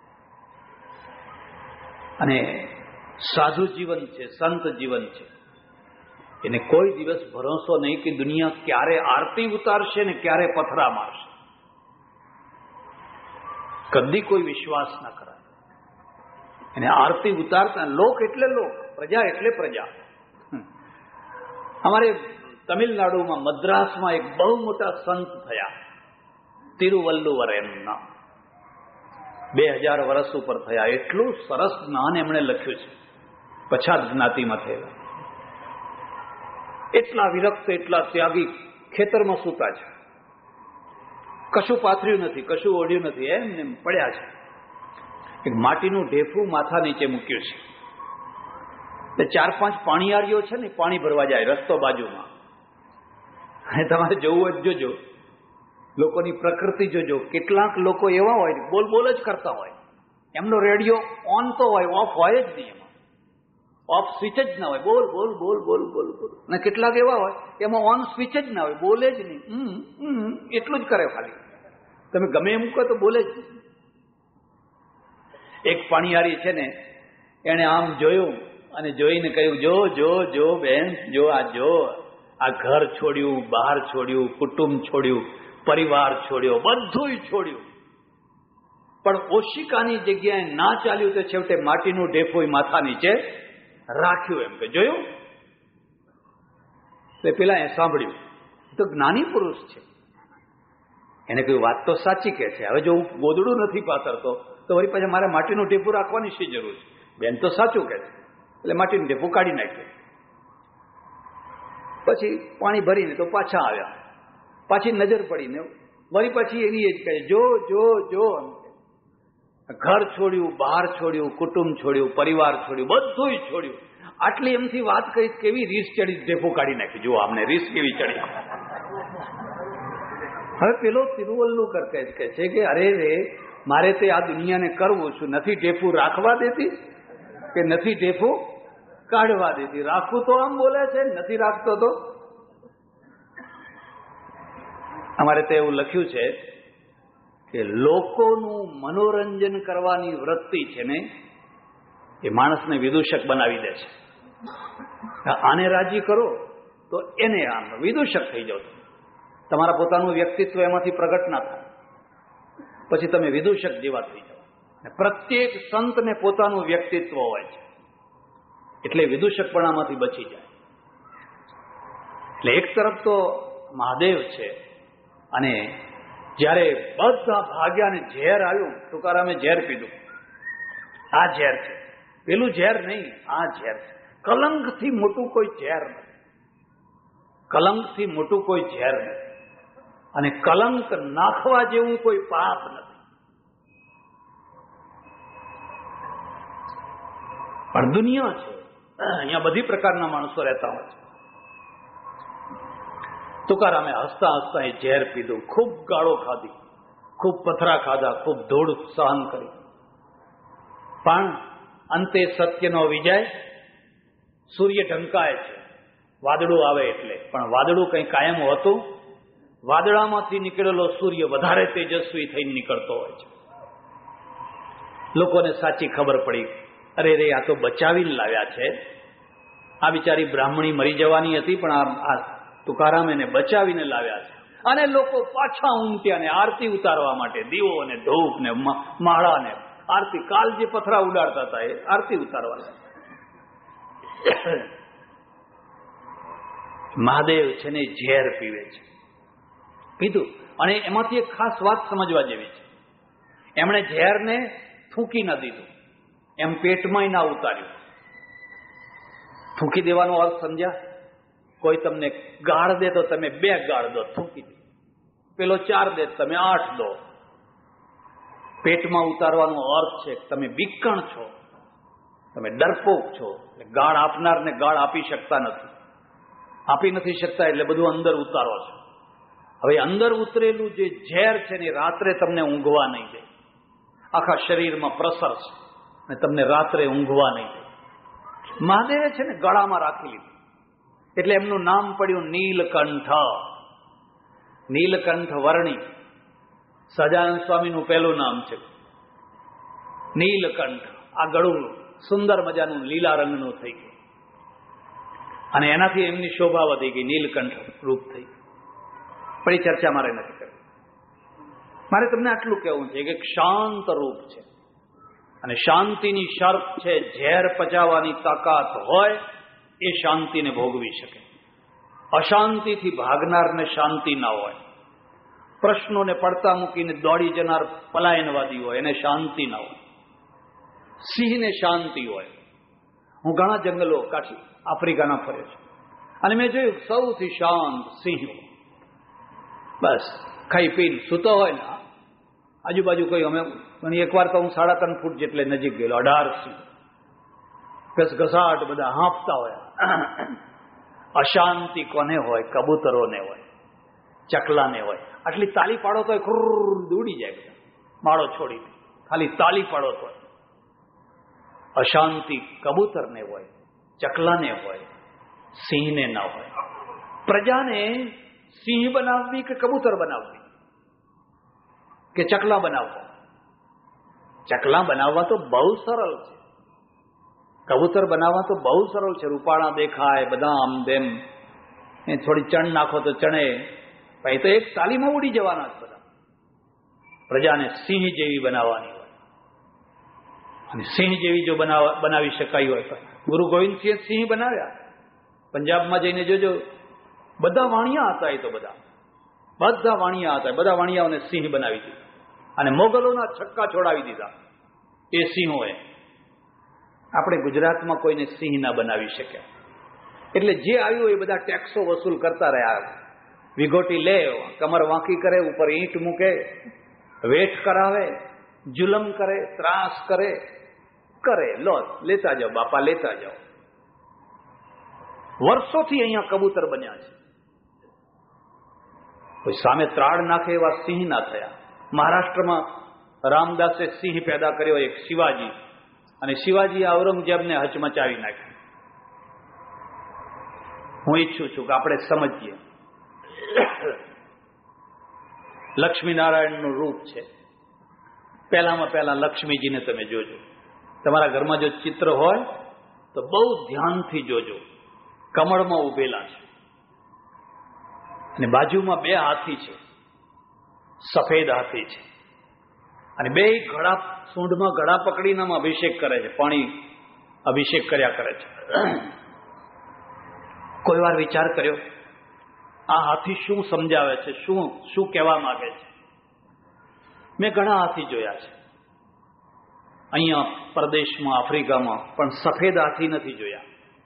અને સાધુ જીવન છે, સંત જીવન છે, એને કોઈ દિવસ ભરોસો નહીં કે દુનિયા ક્યારે આરતી ઉતારશે ને ક્યારે પથરા મારશે. કદી કોઈ વિશ્વાસ ના કરાય. એને આરતી ઉતારતા, લોક એટલે લોક, પ્રજા એટલે પ્રજા. અમારે તમિલનાડુમાં મદ્રાસમાં એક બહુ મોટા સંત થયા, તિરુવલ્લુવર એમનું નામ. 2000 વર્ષ ઉપર થયા. એટલું સરસ જ્ઞાન એમણે લખ્યું છે, પછાત જ્ઞાતિમાં થયેલા. એટલા વિરક્ત, એટલા ત્યાગી, ખેતરમાં સૂતા છે, કશું પાથર્યું નથી, કશું ઓઢ્યું નથી, એમને પડ્યા છે. એક માટીનું ઢેફું માથા નીચે મૂક્યું છે. 4-5 પાણીયારીઓ છે ને, પાણી ભરવા જાય રસ્તો બાજુમાં. અને તમારે જોવું જ જોજો, લોકોની પ્રકૃતિ જોજો. કેટલાક લોકો એવા હોય બોલ બોલ જ કરતા હોય, એમનો રેડિયો ઓન તો હોય, ઓફ હોય જ નહીં, એમાં ઓફ સ્વિચ જ ના હોય, બોલ બોલ બોલ બોલ બોલ બોલ. અને કેટલાક એવા હોય એમાં ઓન સ્વિચ જ ના હોય, બોલે જ નહીં, એટલું જ કરે ખાલી. તમે ગમે એમ કહો તો બોલે જ નહીં. એક પાણીયારી છે ને, એને આમ જોયું અને જોઈને કહ્યું, જો જો જો બેન, જો આ ઘર છોડ્યું, બહાર છોડ્યું, કુટુંબ છોડ્યું, પરિવાર છોડ્યો, બધું છોડ્યું, પણ ઓશિકાની જગ્યાએ ના ચાલ્યું તો છેવટે માટીનું ઢેફું માથા નીચે રાખ્યું. એમ કે જોયું, તો પેલા એ સાંભળ્યું, તો જ્ઞાની પુરુષ છે. એને કહ્યું, વાત તો સાચી કે છે, હવે જો હું ગોદડું નથી પાથરતો તો વળી પાછા મારે માટીનું ઢેફું રાખવાની શી જરૂર છે? બેન તો સાચું કે છે. એટલે માટીનું ઢેફું કાઢી નાખ્યું. પછી પાણી ભરીને તો પાછા આવ્યા. પાછી નજર પડીને વળી પાછી એની એ જ કહે, જો જો જો. ઘર છોડ્યું, બહાર છોડ્યું, કુટુંબ છોડ્યું, પરિવાર છોડ્યું, બધું છોડ્યું, આટલી એમથી વાત કરી, કેવી રીસ ચડી, ઢેફો કાઢી નાખી. જુઓ આમને રીસ કેવી ચડી. હવે પેલો તિરુવલ્લુકર કહે છે કે અરે રે, મારે તે આ દુનિયાને કરવું છું, નથી ઢેફું રાખવા દેતી કે નથી ઢેફું કાઢવા દેતી. રાખવું તો આમ બોલે છે, નથી રાખતો તો. અમારે તો એવું લખ્યું છે કે લોકોનું મનોરંજન કરવાની વૃત્તિ છે ને એ માણસને વિદૂષક બનાવી દે છે. આને રાજી કરો તો એને આમ વિદૂષક થઈ જાવ. તમારા પોતાનું વ્યક્તિત્વ એમાંથી પ્રગટ ના થાય, પછી તમે વિદૂષક જેવા થઈ જાઓ. પ્રત્યેક સંતને પોતાનું વ્યક્તિત્વ હોય છે, એટલે વિદૂષકપણામાંથી બચી જાય. એટલે એક તરફ તો મહાદેવ છે, અને જ્યારે બધા ભાગ્યા ને ઝેર આવ્યું, તુકારામે ઝેર પીધું. આ ઝેર છે, પેલું ઝેર નહીં, આ ઝેર છે. કલંકથી મોટું કોઈ ઝેર નથી, કલંકથી મોટું કોઈ ઝેર નથી, અને કલંક નાખવા જેવું કોઈ પાપ નથી. પણ દુનિયા છે, અહીંયા બધી પ્રકારના માણસો રહેતા હોય છે. તુકારામે હસતા હસતા એ ઝેર પીધું, ખૂબ ગાળો ખાધી, ખૂબ પથરા ખાધા, ખૂબ ધૂળ સહન કરી, પણ અંતે સત્યનો વિજય. સૂર્ય ઢંકાય છે, વાદળું આવે એટલે, પણ વાદળું કંઈ કાયમ હોતું. વાદળામાંથી નીકળેલો સૂર્ય વધારે તેજસ્વી થઈને નીકળતો હોય છે. લોકોને સાચી ખબર પડી, અરે રે, આ તો બચાવીને લાવ્યા છે. આ બિચારી બ્રાહ્મણી મરી જવાની હતી, પણ આ તુકારામ એને બચાવીને લાવ્યા છે. અને લોકો પાછા ઉમટ્યા ને આરતી ઉતારવા માટે દીવો ને ધૂપ ને માળા ને આરતી, કાલ જે પથરા ઉડાડતા હતા એ આરતી ઉતારવા લાગ્યા. મહાદેવ છે ને ઝેર પીવે છે, પીધું. અને એમાંથી એક ખાસ વાત સમજવા જેવી છે. એમણે ઝેરને થૂંકી ન દીધું, એમ પેટમાં ના ઉતાર્યું. થૂંકી દેવાનો અર્થ સમજ્યા? કોઈ તમને ગાળ દે તો તમે 2 ગાળ દો, થૂંકી દે. પેલો 4 દે તમે 8 દો. પેટમાં ઉતારવાનો અર્થ છે કે તમે બીકણ છો, તમે ડરપોક છો. ગાળ આપનારને ગાળ આપી શકતા નથી, આપી નથી શકતા, એટલે બધું અંદર ઉતારો છો. હવે અંદર ઉતરેલું જે ઝેર છે ને રાત્રે તમને ઊંઘવા નહીં દે. આખા શરીરમાં પ્રસરશે ને તમને રાત્રે ઊંઘવા નહીં દે. મહાદેવે છે ને ગળામાં રાખી લીધું, એટલે એમનું નામ પડ્યું નીલકંઠ. નીલકંઠ વર્ણી સહજાનંદ સ્વામીનું પહેલું નામ છે નીલકંઠ. આ ગળું સુંદર મજાનું લીલા રંગનું થઈ ગયું, અને એનાથી એમની શોભા વધી ગઈ, નીલકંઠ રૂપ થઈ ગયું. પણ એ ચર્ચા મારે નથી કરવી. મારે તમને આટલું કહેવું છે કે શાંત રૂપ છે, અને શાંતિની શરત છે ઝેર પચાવવાની તાકાત હોય એ શાંતિને ભોગવી શકે. અશાંતિથી ભાગનારને શાંતિ ના હોય. પ્રશ્નોને પડતા મૂકીને દોડી જનાર પલાયનવાદી હોય એને શાંતિ ના હોય. સિંહને શાંતિ હોય. હું ઘણા જંગલો કાઠી આફ્રિકાના ફર્યો છું, અને મેં જોયું સૌથી શાંત સિંહ. બસ ખાઈ પીને સૂતો હોય ને, આજુબાજુ કોઈ, અમે એકવાર તો હું 3.5 ફૂટ જેટલે નજીક ગયેલો, 18 સિંહ ઘસઘસાટ બધા હાંફતા હોય. અશાંતિ કોને હોય? કબૂતરોને હોય, ચકલાને હોય. આટલી તાલી પાડો તો દોડી જાય બધા, માળો છોડી ખાલી તાલી પાડો તો. અશાંતિ કબૂતરને હોય, ચકલાને હોય, સિંહને ના હોય. પ્રજાને સિંહ બનાવવી કે કબૂતર બનાવવી કે ચકલા બનાવવા? ચકલા બનાવવા તો બહુ સરળ છે, કબૂતર બનાવવા તો બહુ સરળ છે. રૂપાળા દેખાય બધા, આમ તેમ, થોડી ચણ નાખો તો ચણે. ભાઈ તો એક તાલીમાં ઉડી જવાના જ બધા. પ્રજાને સિંહ જેવી બનાવવાની હોય, અને સિંહ જેવી જો બનાવી શકાય હોય તો ગુરુ ગોવિંદસિંહે સિંહ બનાવ્યા. પંજાબમાં જઈને જોજો, બધા વાણિયા હતા. એ તો બધા વાણિયા હતા. બધા વાણિયાઓને સિંહ બનાવી દીધા, અને મોગલોના છક્કા છોડાવી દીધા એ સિંહોએ. આપણે ગુજરાતમાં કોઈને સિંહ ના બનાવી શક્યા. એટલે જે આવ્યું એ બધા ટેક્સો વસૂલ કરતા રહ્યા. વિઘોટી લે, કમર વાંકી કરે, ઉપર ઈંટ મૂકે, વેઠ કરાવે, જુલમ કરે, ત્રાસ કરે, લો લેતા જાઓ બાપા, લેતા જાઓ. વર્ષોથી અહીંયા કબૂતર બન્યા છે. કોઈ સામે ત્રાડ નાખે એવા સિંહ ના થયા. મહારાષ્ટ્રમાં રામદાસે સિંહ પેદા કર્યો, એક શિવાજી, અને શિવાજી ઔરંગઝેબને હચમચાવી નાખ્યો. હું ઈચ્છું છું કે આપણે સમજીએ, લક્ષ્મીનારાયણનું રૂપ છે. પહેલામાં પહેલા લક્ષ્મીજીને તમે જોજો. તમારા ઘરમાં જો ચિત્ર હોય તો બહુ ધ્યાનથી જોજો. કમળમાં ઉભેલા છે અને બાજુમાં બે હાથી છે, સફેદ હાથી છે, અને બે ઘડા, સૂંઢમાં ઘડા પકડીને અભિષેક કરે છે, પાણી અભિષેક કર્યા કરે છે. કોઈ વાર વિચાર કર્યો આ હાથી શું સમજાવે છે, શું કહેવા માંગે છે? મેં ઘણા હાથી જોયા છે અહીંયા પ્રદેશમાં, આફ્રિકામાં, પણ સફેદ હાથી નથી જોયા.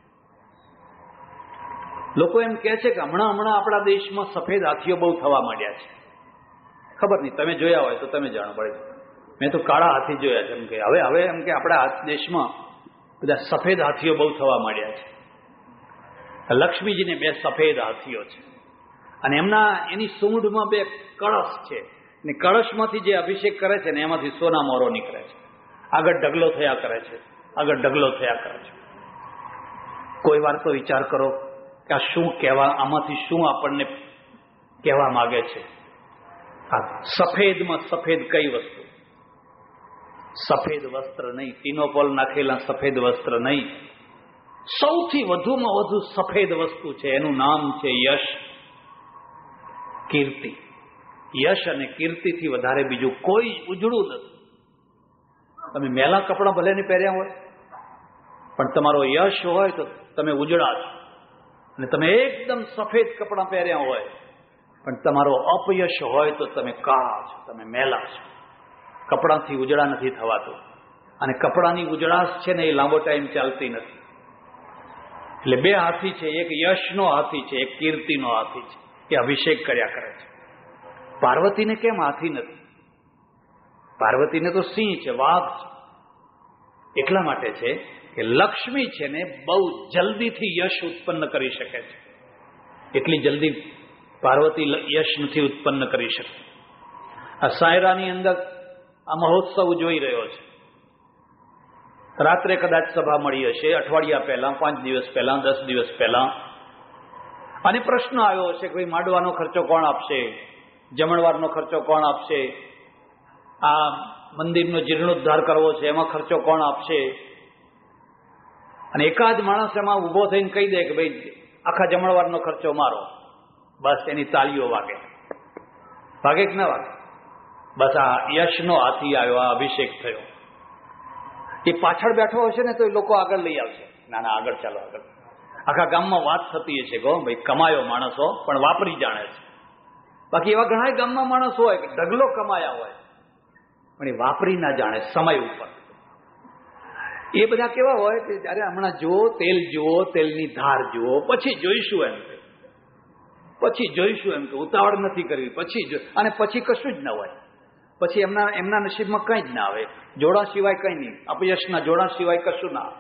લોકો એમ કહે છે કે હમણાં આપણા દેશમાં સફેદ હાથીઓ બહુ થવા માંડ્યા છે. ખબર નહીં, તમે જોયા હોય તો તમે જાણો પડે. મેં તો કાળા હાથી જોયા છે. એમ કે હવે એમ કે આપણા દેશમાં બધા સફેદ હાથીઓ બહુ થવા માંડ્યા છે. લક્ષ્મીજીને બે સફેદ હાથીઓ છે અને એની સૂંઢમાં બે કળશ છે, અને કળશમાંથી જે અભિષેક કરે છે ને એમાંથી સોના મોરો નીકળે છે. આગળ ઢગલો થયા કરે છે, આગળ ઢગલો થયા કરે છે. કોઈ વાર તો વિચાર કરો કે આ શું કહેવા, આમાંથી શું આપણને કહેવા માંગે છે? આ સફેદમાં સફેદ કઈ વસ્તુ? સફેદ વસ્ત્ર નહીં, ટીનોપોલ નાખેલા સફેદ વસ્ત્ર નહીં. સૌથી વધુમાં વધુ સફેદ વસ્તુ છે, એનું નામ છે યશ, કીર્તિ. યશ અને કીર્તિથી વધારે બીજું કોઈ ઉજળું નથી. તમે મેલા કપડાં ભલે ને પહેર્યા હોય, પણ તમારો યશ હોય તો તમે ઉજળા છો. અને તમે એકદમ સફેદ કપડાં પહેર્યા હોય પણ તમારો અપયશ હોય તો તમે કાળા છો, તમે મેલા છો. કપડાથી ઉજળા નથી થવાતું, અને કપડાની ઉજળાશ છે ને એ લાંબો ટાઈમ ચાલતી નથી. એટલે બે હાથી છે, એક યશનો હાથી છે, એક કીર્તિનો હાથી છે, એ અભિષેક કર્યા કરે છે. પાર્વતીને કેમ હાથી નથી? પાર્વતીને તો સિંહ છે, વાઘ છે. એટલા માટે છે કે લક્ષ્મી છે ને બહુ જલ્દીથી યશ ઉત્પન્ન કરી શકે છે. એટલી જલ્દી પાર્વતી યશ નથી ઉત્પન્ન કરી શકતી. આ સાયરાની અંદર આ મહોત્સવ જોઈ રહ્યો છે. રાત્રે કદાચ સભા મળી હશે, અઠવાડિયા પહેલા, 5 દિવસ પહેલા, 10 દિવસ પહેલા, અને પ્રશ્ન આવ્યો હશે કે ભાઈ માંડવાનો ખર્ચો કોણ આપશે, જમણવારનો ખર્ચો કોણ આપશે, આ મંદિરનો જીર્ણોદ્ધાર કરવો છે એમાં ખર્ચો કોણ આપશે? અને એકાદ માણસ એમાં ઉભો થઈને કહી દે કે ભાઈ આખા જમણવારનો ખર્ચો મારો. બસ એની તાળીઓ વાગે. વાગે કે ના વાગે? બસ આ યશનો હાથી આવ્યો, આ અભિષેક થયો. એ પાછળ બેઠો હશે ને તો એ લોકો આગળ લઈ આવશે. ના આગળ ચાલો, આગળ. આખા ગામમાં વાત થતી હશે કે ભાઈ કમાયો માણસો પણ વાપરી જાણે છે. બાકી એવા ઘણા ગામમાં માણસ હોય કે ઢગલો કમાયા હોય પણ એ વાપરી ના જાણે સમય ઉપર. એ બધા કેવા હોય કે જયારે હમણાં જુઓ, તેલની ધાર જુઓ, પછી જોઈશું એમ કે, પછી જોઈશું એમ કે, ઉતાવળ નથી કરવી, અને પછી કશું જ ના હોય. પછી એમના નસીબમાં કંઈ જ ના આવે, જોડા સિવાય કંઈ નહીં, અપયશના જોડા સિવાય કશું ના.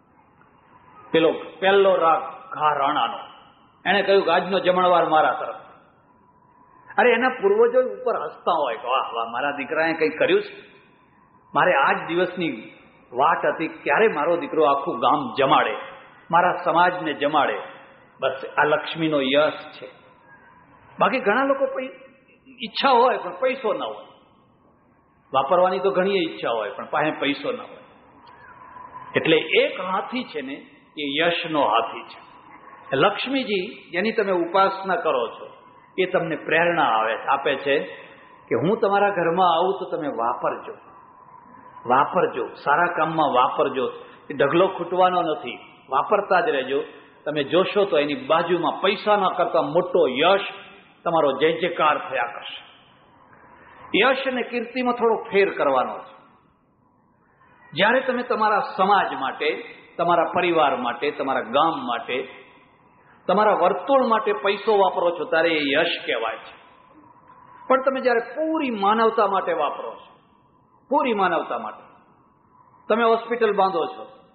પહેલો રાગ ઘા રાણાનો, એને કહ્યું કે આજનો જમણવાર મારા તરફ. અરે એના પૂર્વજો ઉપર હસતા હોય કે વાહ વાહ, મારા દીકરાએ કંઈ કર્યું છે. મારે આજ દિવસની વાટ હતી ક્યારે મારો દીકરો આખું ગામ જમાડે, મારા સમાજને જમાડે. બસ આ લક્ષ્મીનો યશ છે. બાકી ઘણા લોકો ઈચ્છા હોય પણ પૈસો ના હોય. વાપરવાની તો ઘણી ઈચ્છા હોય પણ પાસે પૈસો ના હોય. એટલે એક હાથી છે ને એ યશનો હાથી છે. લક્ષ્મીજી જેની તમે ઉપાસના કરો છો એ તમને પ્રેરણા આપે છે કે હું તમારા ઘરમાં આવું તો તમે વાપરજો, સારા કામમાં વાપરજો. એ ઢગલો ખૂટવાનો નથી, વાપરતા જ રહેજો. તમે જોશો તો એની બાજુમાં પૈસાના કરતા મોટો યશ તમારો જય જયકાર થયા કરશે. યશ અને કીર્તિમાં થોડો ફેર કરવાનો છે. જ્યારે તમે તમારા સમાજ માટે, તમારા પરિવાર માટે, તમારા ગામ માટે, તમારા વર્તુળ માટે પૈસો વાપરો છો ત્યારે એ યશ કહેવાય છે. પણ તમે જ્યારે પૂરી માનવતા માટે વાપરો છો, પૂરી માનવતા માટે, તમે હોસ્પિટલ બાંધો છો,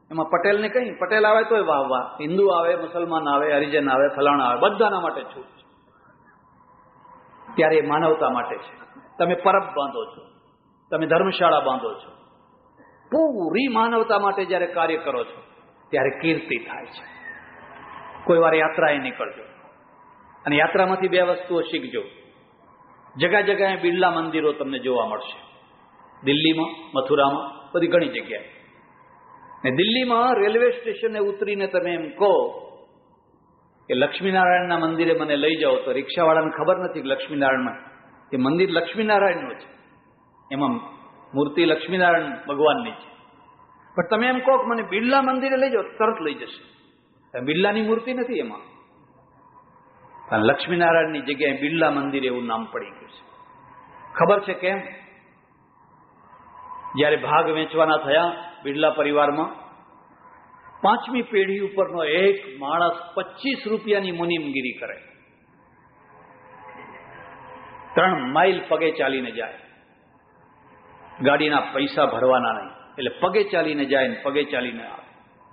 એમાં પટેલને કઈ, પટેલ આવે તોય વાહ વાહ, હિન્દુ આવે, મુસલમાન આવે, હરિજન આવે, ફલાણા આવે, બધાના માટે છૂટ છે. ત્યારે એ માનવતા માટે છે. તમે પરબ બાંધો છો, તમે ધર્મશાળા બાંધો છો, પૂરી માનવતા માટે જયારે કાર્ય કરો છો ત્યારે કીર્તિ થાય છે. કોઈ વાર યાત્રાએ નીકળજો અને યાત્રામાંથી બે વસ્તુઓ શીખજો. જગા જગાએ બિરલા મંદિરો તમને જોવા મળશે. દિલ્હીમાં, મથુરામાં, બધી ઘણી જગ્યાએ. ને દિલ્હીમાં રેલવે સ્ટેશને ઉતરીને તમે એમ કહો કે લક્ષ્મીનારાયણના મંદિરે મને લઈ જાઓ, તો રિક્ષાવાળાને ખબર નથી કે લક્ષ્મીનારાયણમાં એ મંદિર લક્ષ્મીનારાયણનું છે, એમાં મૂર્તિ લક્ષ્મીનારાયણ ભગવાનની છે. પણ તમે એમ કહો કે મને બિરલા મંદિરે લઈ જાઓ, તરત લઈ જશે. બિરલાની મૂર્તિ નથી એમાં, લક્ષ્મીનારાયણની જગ્યાએ બિરલા મંદિર એવું નામ પડી ગયું છે. ખબર છે કેમ? જયારે ભાગ વેચવાના થયા બિરલા પરિવારમાં, 5મી પેઢી ઉપરનો એક માણસ 25 રૂપિયાની મુનિમગીરી કરે. 3 માઇલ પગે ચાલીને જાય, ગાડીના પૈસા ભરવાના નહીં, એટલે પગે ચાલીને જાય ને પગે ચાલીને આવે.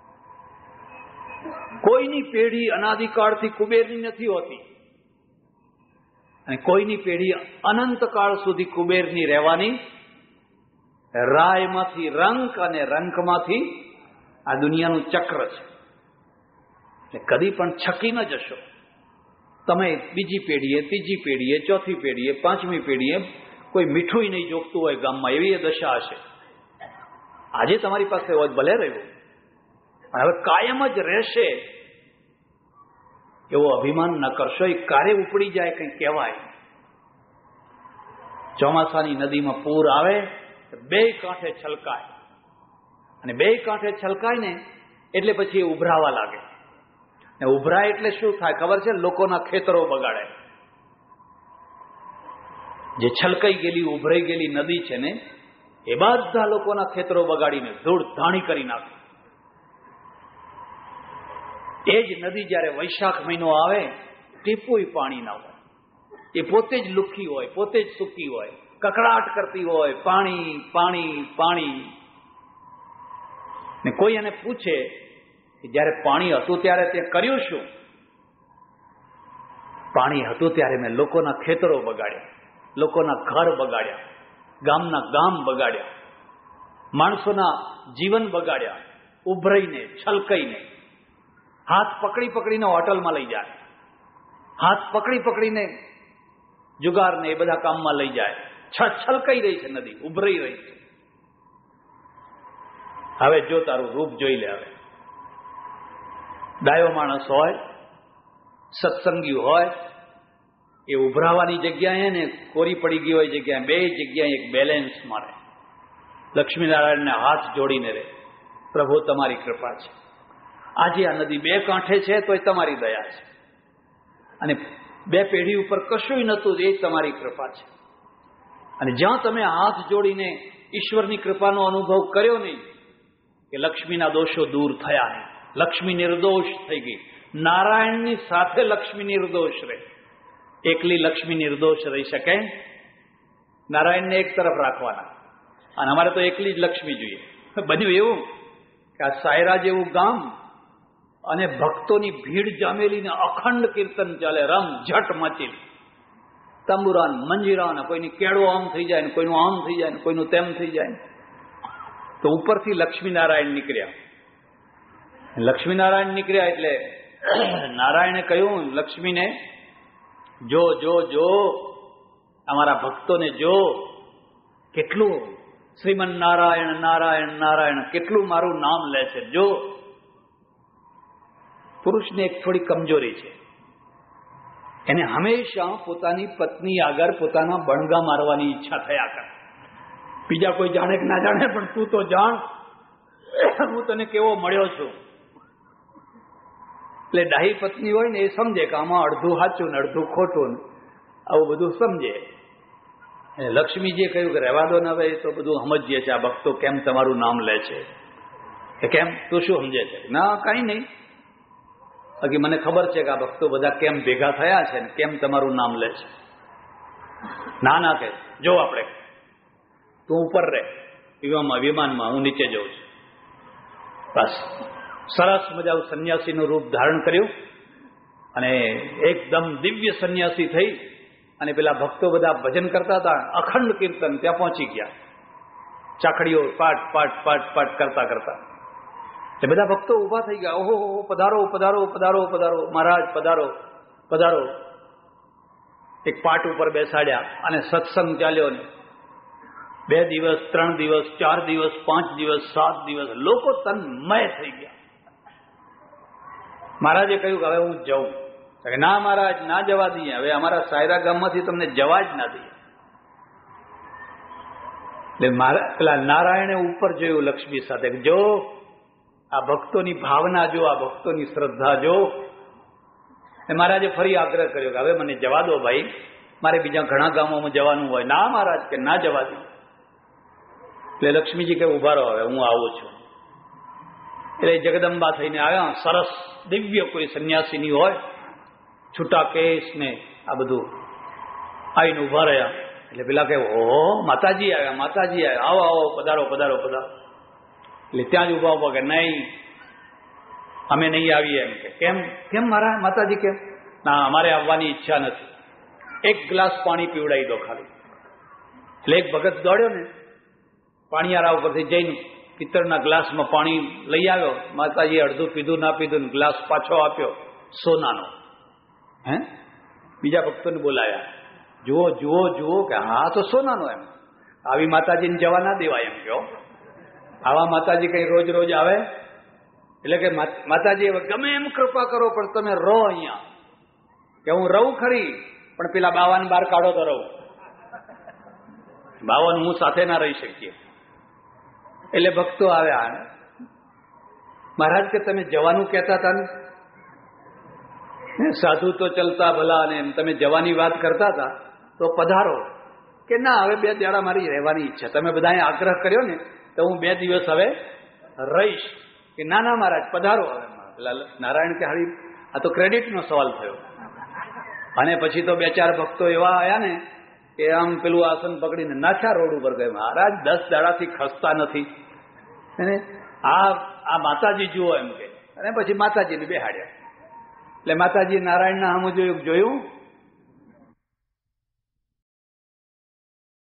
કોઈની પેઢી અનાદિકાળથી કુબેરની નથી હોતી અને કોઈની પેઢી અનંતકાળ સુધી કુબેરની રહેવાની. રાયમાંથી રંક અને રંકમાંથી આ દુનિયાનું ચક્ર છે. કદી પણ છકી ન જશો. તમે બીજી પેઢીએ, ત્રીજી પેઢીએ, ચોથી પેઢીએ, 5મી પેઢીએ કોઈ મીઠું નહીં જોગતું હોય ગામમાં, એવી એ દશા હશે. આજે તમારી પાસે હોય ભલે રહ્યું, પણ હવે કાયમ જ રહેશે એવો અભિમાન ન કરશો. એ કારે ઉપડી જાય કંઈ કહેવાય. ચોમાસાની નદીમાં પૂર આવે, 2 કાંઠે છલકાય, અને 2 કાંઠે છલકાય ને એટલે પછી એ ઉભરાવા લાગે. ને ઉભરાય એટલે શું થાય ખબર છે? લોકોના ખેતરો બગાડે. જે છલકાઈ ગયેલી, ઉભરાઈ ગયેલી નદી છે ને, એ બધા લોકોના ખેતરો બગાડીને ધૂળ ધાણી કરી નાખે. એ જ નદી જયારે વૈશાખ મહિનો આવે, ટીપુય પાણી ના હોય, એ પોતે જ લુખી હોય, પોતે જ સૂકી હોય, કકડાટ કરતી હોય, પાણી પાણી પાણી. ને કોઈ એને પૂછે કે જયારે પાણી હતું ત્યારે તે કર્યું શું? પાણી હતું ત્યારે મેં લોકોના ખેતરો બગાડ્યા, લોકોના ઘર બગાડ્યા, ગામના ગામ બગાડ્યા, માણસોના જીવન બગાડ્યા, ઉભરાઈને છલકાઈને. હાથ પકડી પકડીને હોટલમાં લઈ જાય, હાથ પકડી પકડીને જુગારને એ બધા કામમાં લઈ જાય. છલકાઈ રહી છે નદી, ઉભરાઈ રહી છે. હવે જો તારું રૂપ જોઈ લે. હવે ડાયો માણસ હોય, સત્સંગી હોય, એ ઉભરાવાની જગ્યાએ ને કોરી પડી ગઈ હોય જગ્યાએ, 2 જગ્યાએ એક બેલેન્સ મારે. લક્ષ્મીનારાયણને હાથ જોડીને રહે, પ્રભુ તમારી કૃપા છે. આજે આ નદી 2 કાંઠે છે તોય તમારી દયા છે, અને 2 પેઢી ઉપર કશું નહોતું એ તમારી કૃપા છે. અને જ્યાં તમે હાથ જોડીને ઈશ્વરની કૃપાનો અનુભવ કર્યો નહીં, કે લક્ષ્મીના દોષો દૂર થયા નહીં, લક્ષ્મી નિર્દોષ થઈ ગઈ. નારાયણની સાથે લક્ષ્મી નિર્દોષ રહે. એકલી લક્ષ્મી નિર્દોષ રહી શકે? નારાયણને એક તરફ રાખવાના, અને અમારે તો એકલી જ લક્ષ્મી જોઈએ. બન્યું એવું કે આ સાયરા જેવું ગામ અને ભક્તોની ભીડ જામેલી ને અખંડ કીર્તન ચાલે, રમ ઝટ મચી, તંબુરાન મંજીરા, કોઈની કેળો આમ થઈ જાય ને કોઈનું આમ થઈ જાય ને કોઈનું તેમ થઈ જાય. તો ઉપરથી લક્ષ્મીનારાયણ નીકળ્યા. લક્ષ્મીનારાયણ નીકળ્યા એટલે નારાયણે કહ્યું લક્ષ્મીને, જો જો જો અમારા ભક્તોને જો, કેટલું શ્રીમન નારાયણ નારાયણ નારાયણ કેટલું મારું નામ લે છે. જો પુરુષને એક થોડી કમજોરી છે, એને હંમેશા પોતાની પત્ની આગળ પોતાના બણગા મારવાની ઈચ્છા થયા કરે. બીજા કોઈ જાણે કે ના જાણે, પણ તું તો જાણ હું તને કેવો મળ્યો છું. એટલે ડાહી પત્ની હોય ને એ સમજે કે આમાં અડધું સાચું ને અડધું ખોટું, આવું બધું સમજે. લક્ષ્મીજીએ કહ્યું કે રહેવા દો ને, હવે એ તો બધું સમજીએ છે, આ ભક્તો કેમ તમારું નામ લે છે. કે કેમ? તું શું સમજે છે? ના કાંઈ નહીં, બાકી મને ખબર છે કે આ ભક્તો બધા કેમ ભેગા થયા છે ને કેમ તમારું નામ લે છે. ના ના કે જો આપણે, તું ઉપર રહે વિમાનમાં, હું નીચે જઉં છું. બસ સરસ મજાનું સંન્યાસીનું રૂપ ધારણ કર્યું અને એકદમ દિવ્ય સંન્યાસી થઈ અને પેલા ભક્તો બધા ભજન કરતા હતા, અખંડ કીર્તન ત્યાં પહોંચી ગયા. ચાકડીઓ પાટ પાટ પાટ પાટ કરતા કરતા એટલે બધા ભક્તો ઉભા થઈ ગયા. ઓહો પધારો પધારો પધારો પધારો મહારાજ પધારો પધારો. એક પાટ ઉપર બેસાડ્યા અને સત્સંગ ચાલ્યો ને 2 દિવસ 3 દિવસ 4 દિવસ 5 દિવસ 7 દિવસ લોકો તન્મય થઈ ગયા. મહારાજે કહ્યું કે હવે હું જાઉં. ના મહારાજ ના જવા દઈએ, હવે અમારા સાયરા ગામમાંથી તમને જવા જ ના દઈએ. એટલે પેલા નારાયણે ઉપર જોયું લક્ષ્મી સાથે, જો આ ભક્તોની ભાવના જો, આ ભક્તોની શ્રદ્ધા જો. મહારાજે ફરી આગ્રહ કર્યો કે હવે મને જવા દો ભાઈ, મારે બીજા ઘણા ગામોમાં જવાનું હોય. ના મહારાજ કે ના જવા દો. એટલે લક્ષ્મીજી કે ઉભા રહો, હવે હું આવું છું. એટલે જગદંબા થઈને આવ્યા. સરસ દિવ્ય કોઈ સંન્યાસીની હોય, છૂટા કેસ ને આ બધું, આવીને ઉભા રહ્યા. એટલે પેલા કે ઓહો માતાજી આવ્યા, માતાજી આવ્યા, આવો આવો પધારો પધારો પધારો. એટલે ત્યાં જ ઉભા ઉભા કે નહીં અમે નહીં આવીએ. એમ કે કેમ કેમ મારા માતાજી કેમ? ના અમારે આવવાની ઈચ્છા નથી, એક ગ્લાસ પાણી પીવડાવી દો ખાલી. એટલે એક ભગત દોડ્યો ને, પાણીયારા ઉપરથી જઈને પિત્તળના ગ્લાસમાં પાણી લઈ આવ્યો. માતાજી અડધું પીધું ના પીધું ને ગ્લાસ પાછો આપ્યો સોનાનો. બીજા ભક્તોને બોલાયા, જુઓ જુઓ જુઓ. કે હા તો સોનાનો. એમ આવી માતાજીને જવા ના દેવાય. એમ કહો આવા માતાજી કઈ રોજ રોજ આવે? એટલે કે માતાજી હવે ગમે એમ કૃપા કરો પણ તમે રહો અહીંયા. કે હું રહું ખરી પણ પેલા બાવાને બહાર કાઢો તો રહું. બાવાને હું સાથે ના રહી શકીએ. એટલે ભક્તો આવ્યા. મહારાજ કે તમે જવાનું કહેતા હતા ને, સાધુ તો ચલતા ભલા, અને એમ તમે જવાની વાત કરતા હતા તો પધારો. કે ના હવે 2 દાડા મારી રહેવાની ઈચ્છા, તમે બધાએ આગ્રહ કર્યો ને તો હું 2 દિવસ હવે રહીશ. કે ના ના મહારાજ પધારો. હવે પેલા નારાયણ કે હારી આ તો ક્રેડિટનો સવાલ થયો. અને પછી તો 2-4 ભક્તો એવા આવ્યા ને કે આમ પેલું આસન પકડીને નાખ્યા રોડ ઉપર. ગયે મહારાજ 10 દાડાથી ખસતા નથી અને આ માતાજી જુઓ. એમ કે અને પછી માતાજીને બેહાડ્યા. એટલે માતાજી નારાયણના સામું જોયું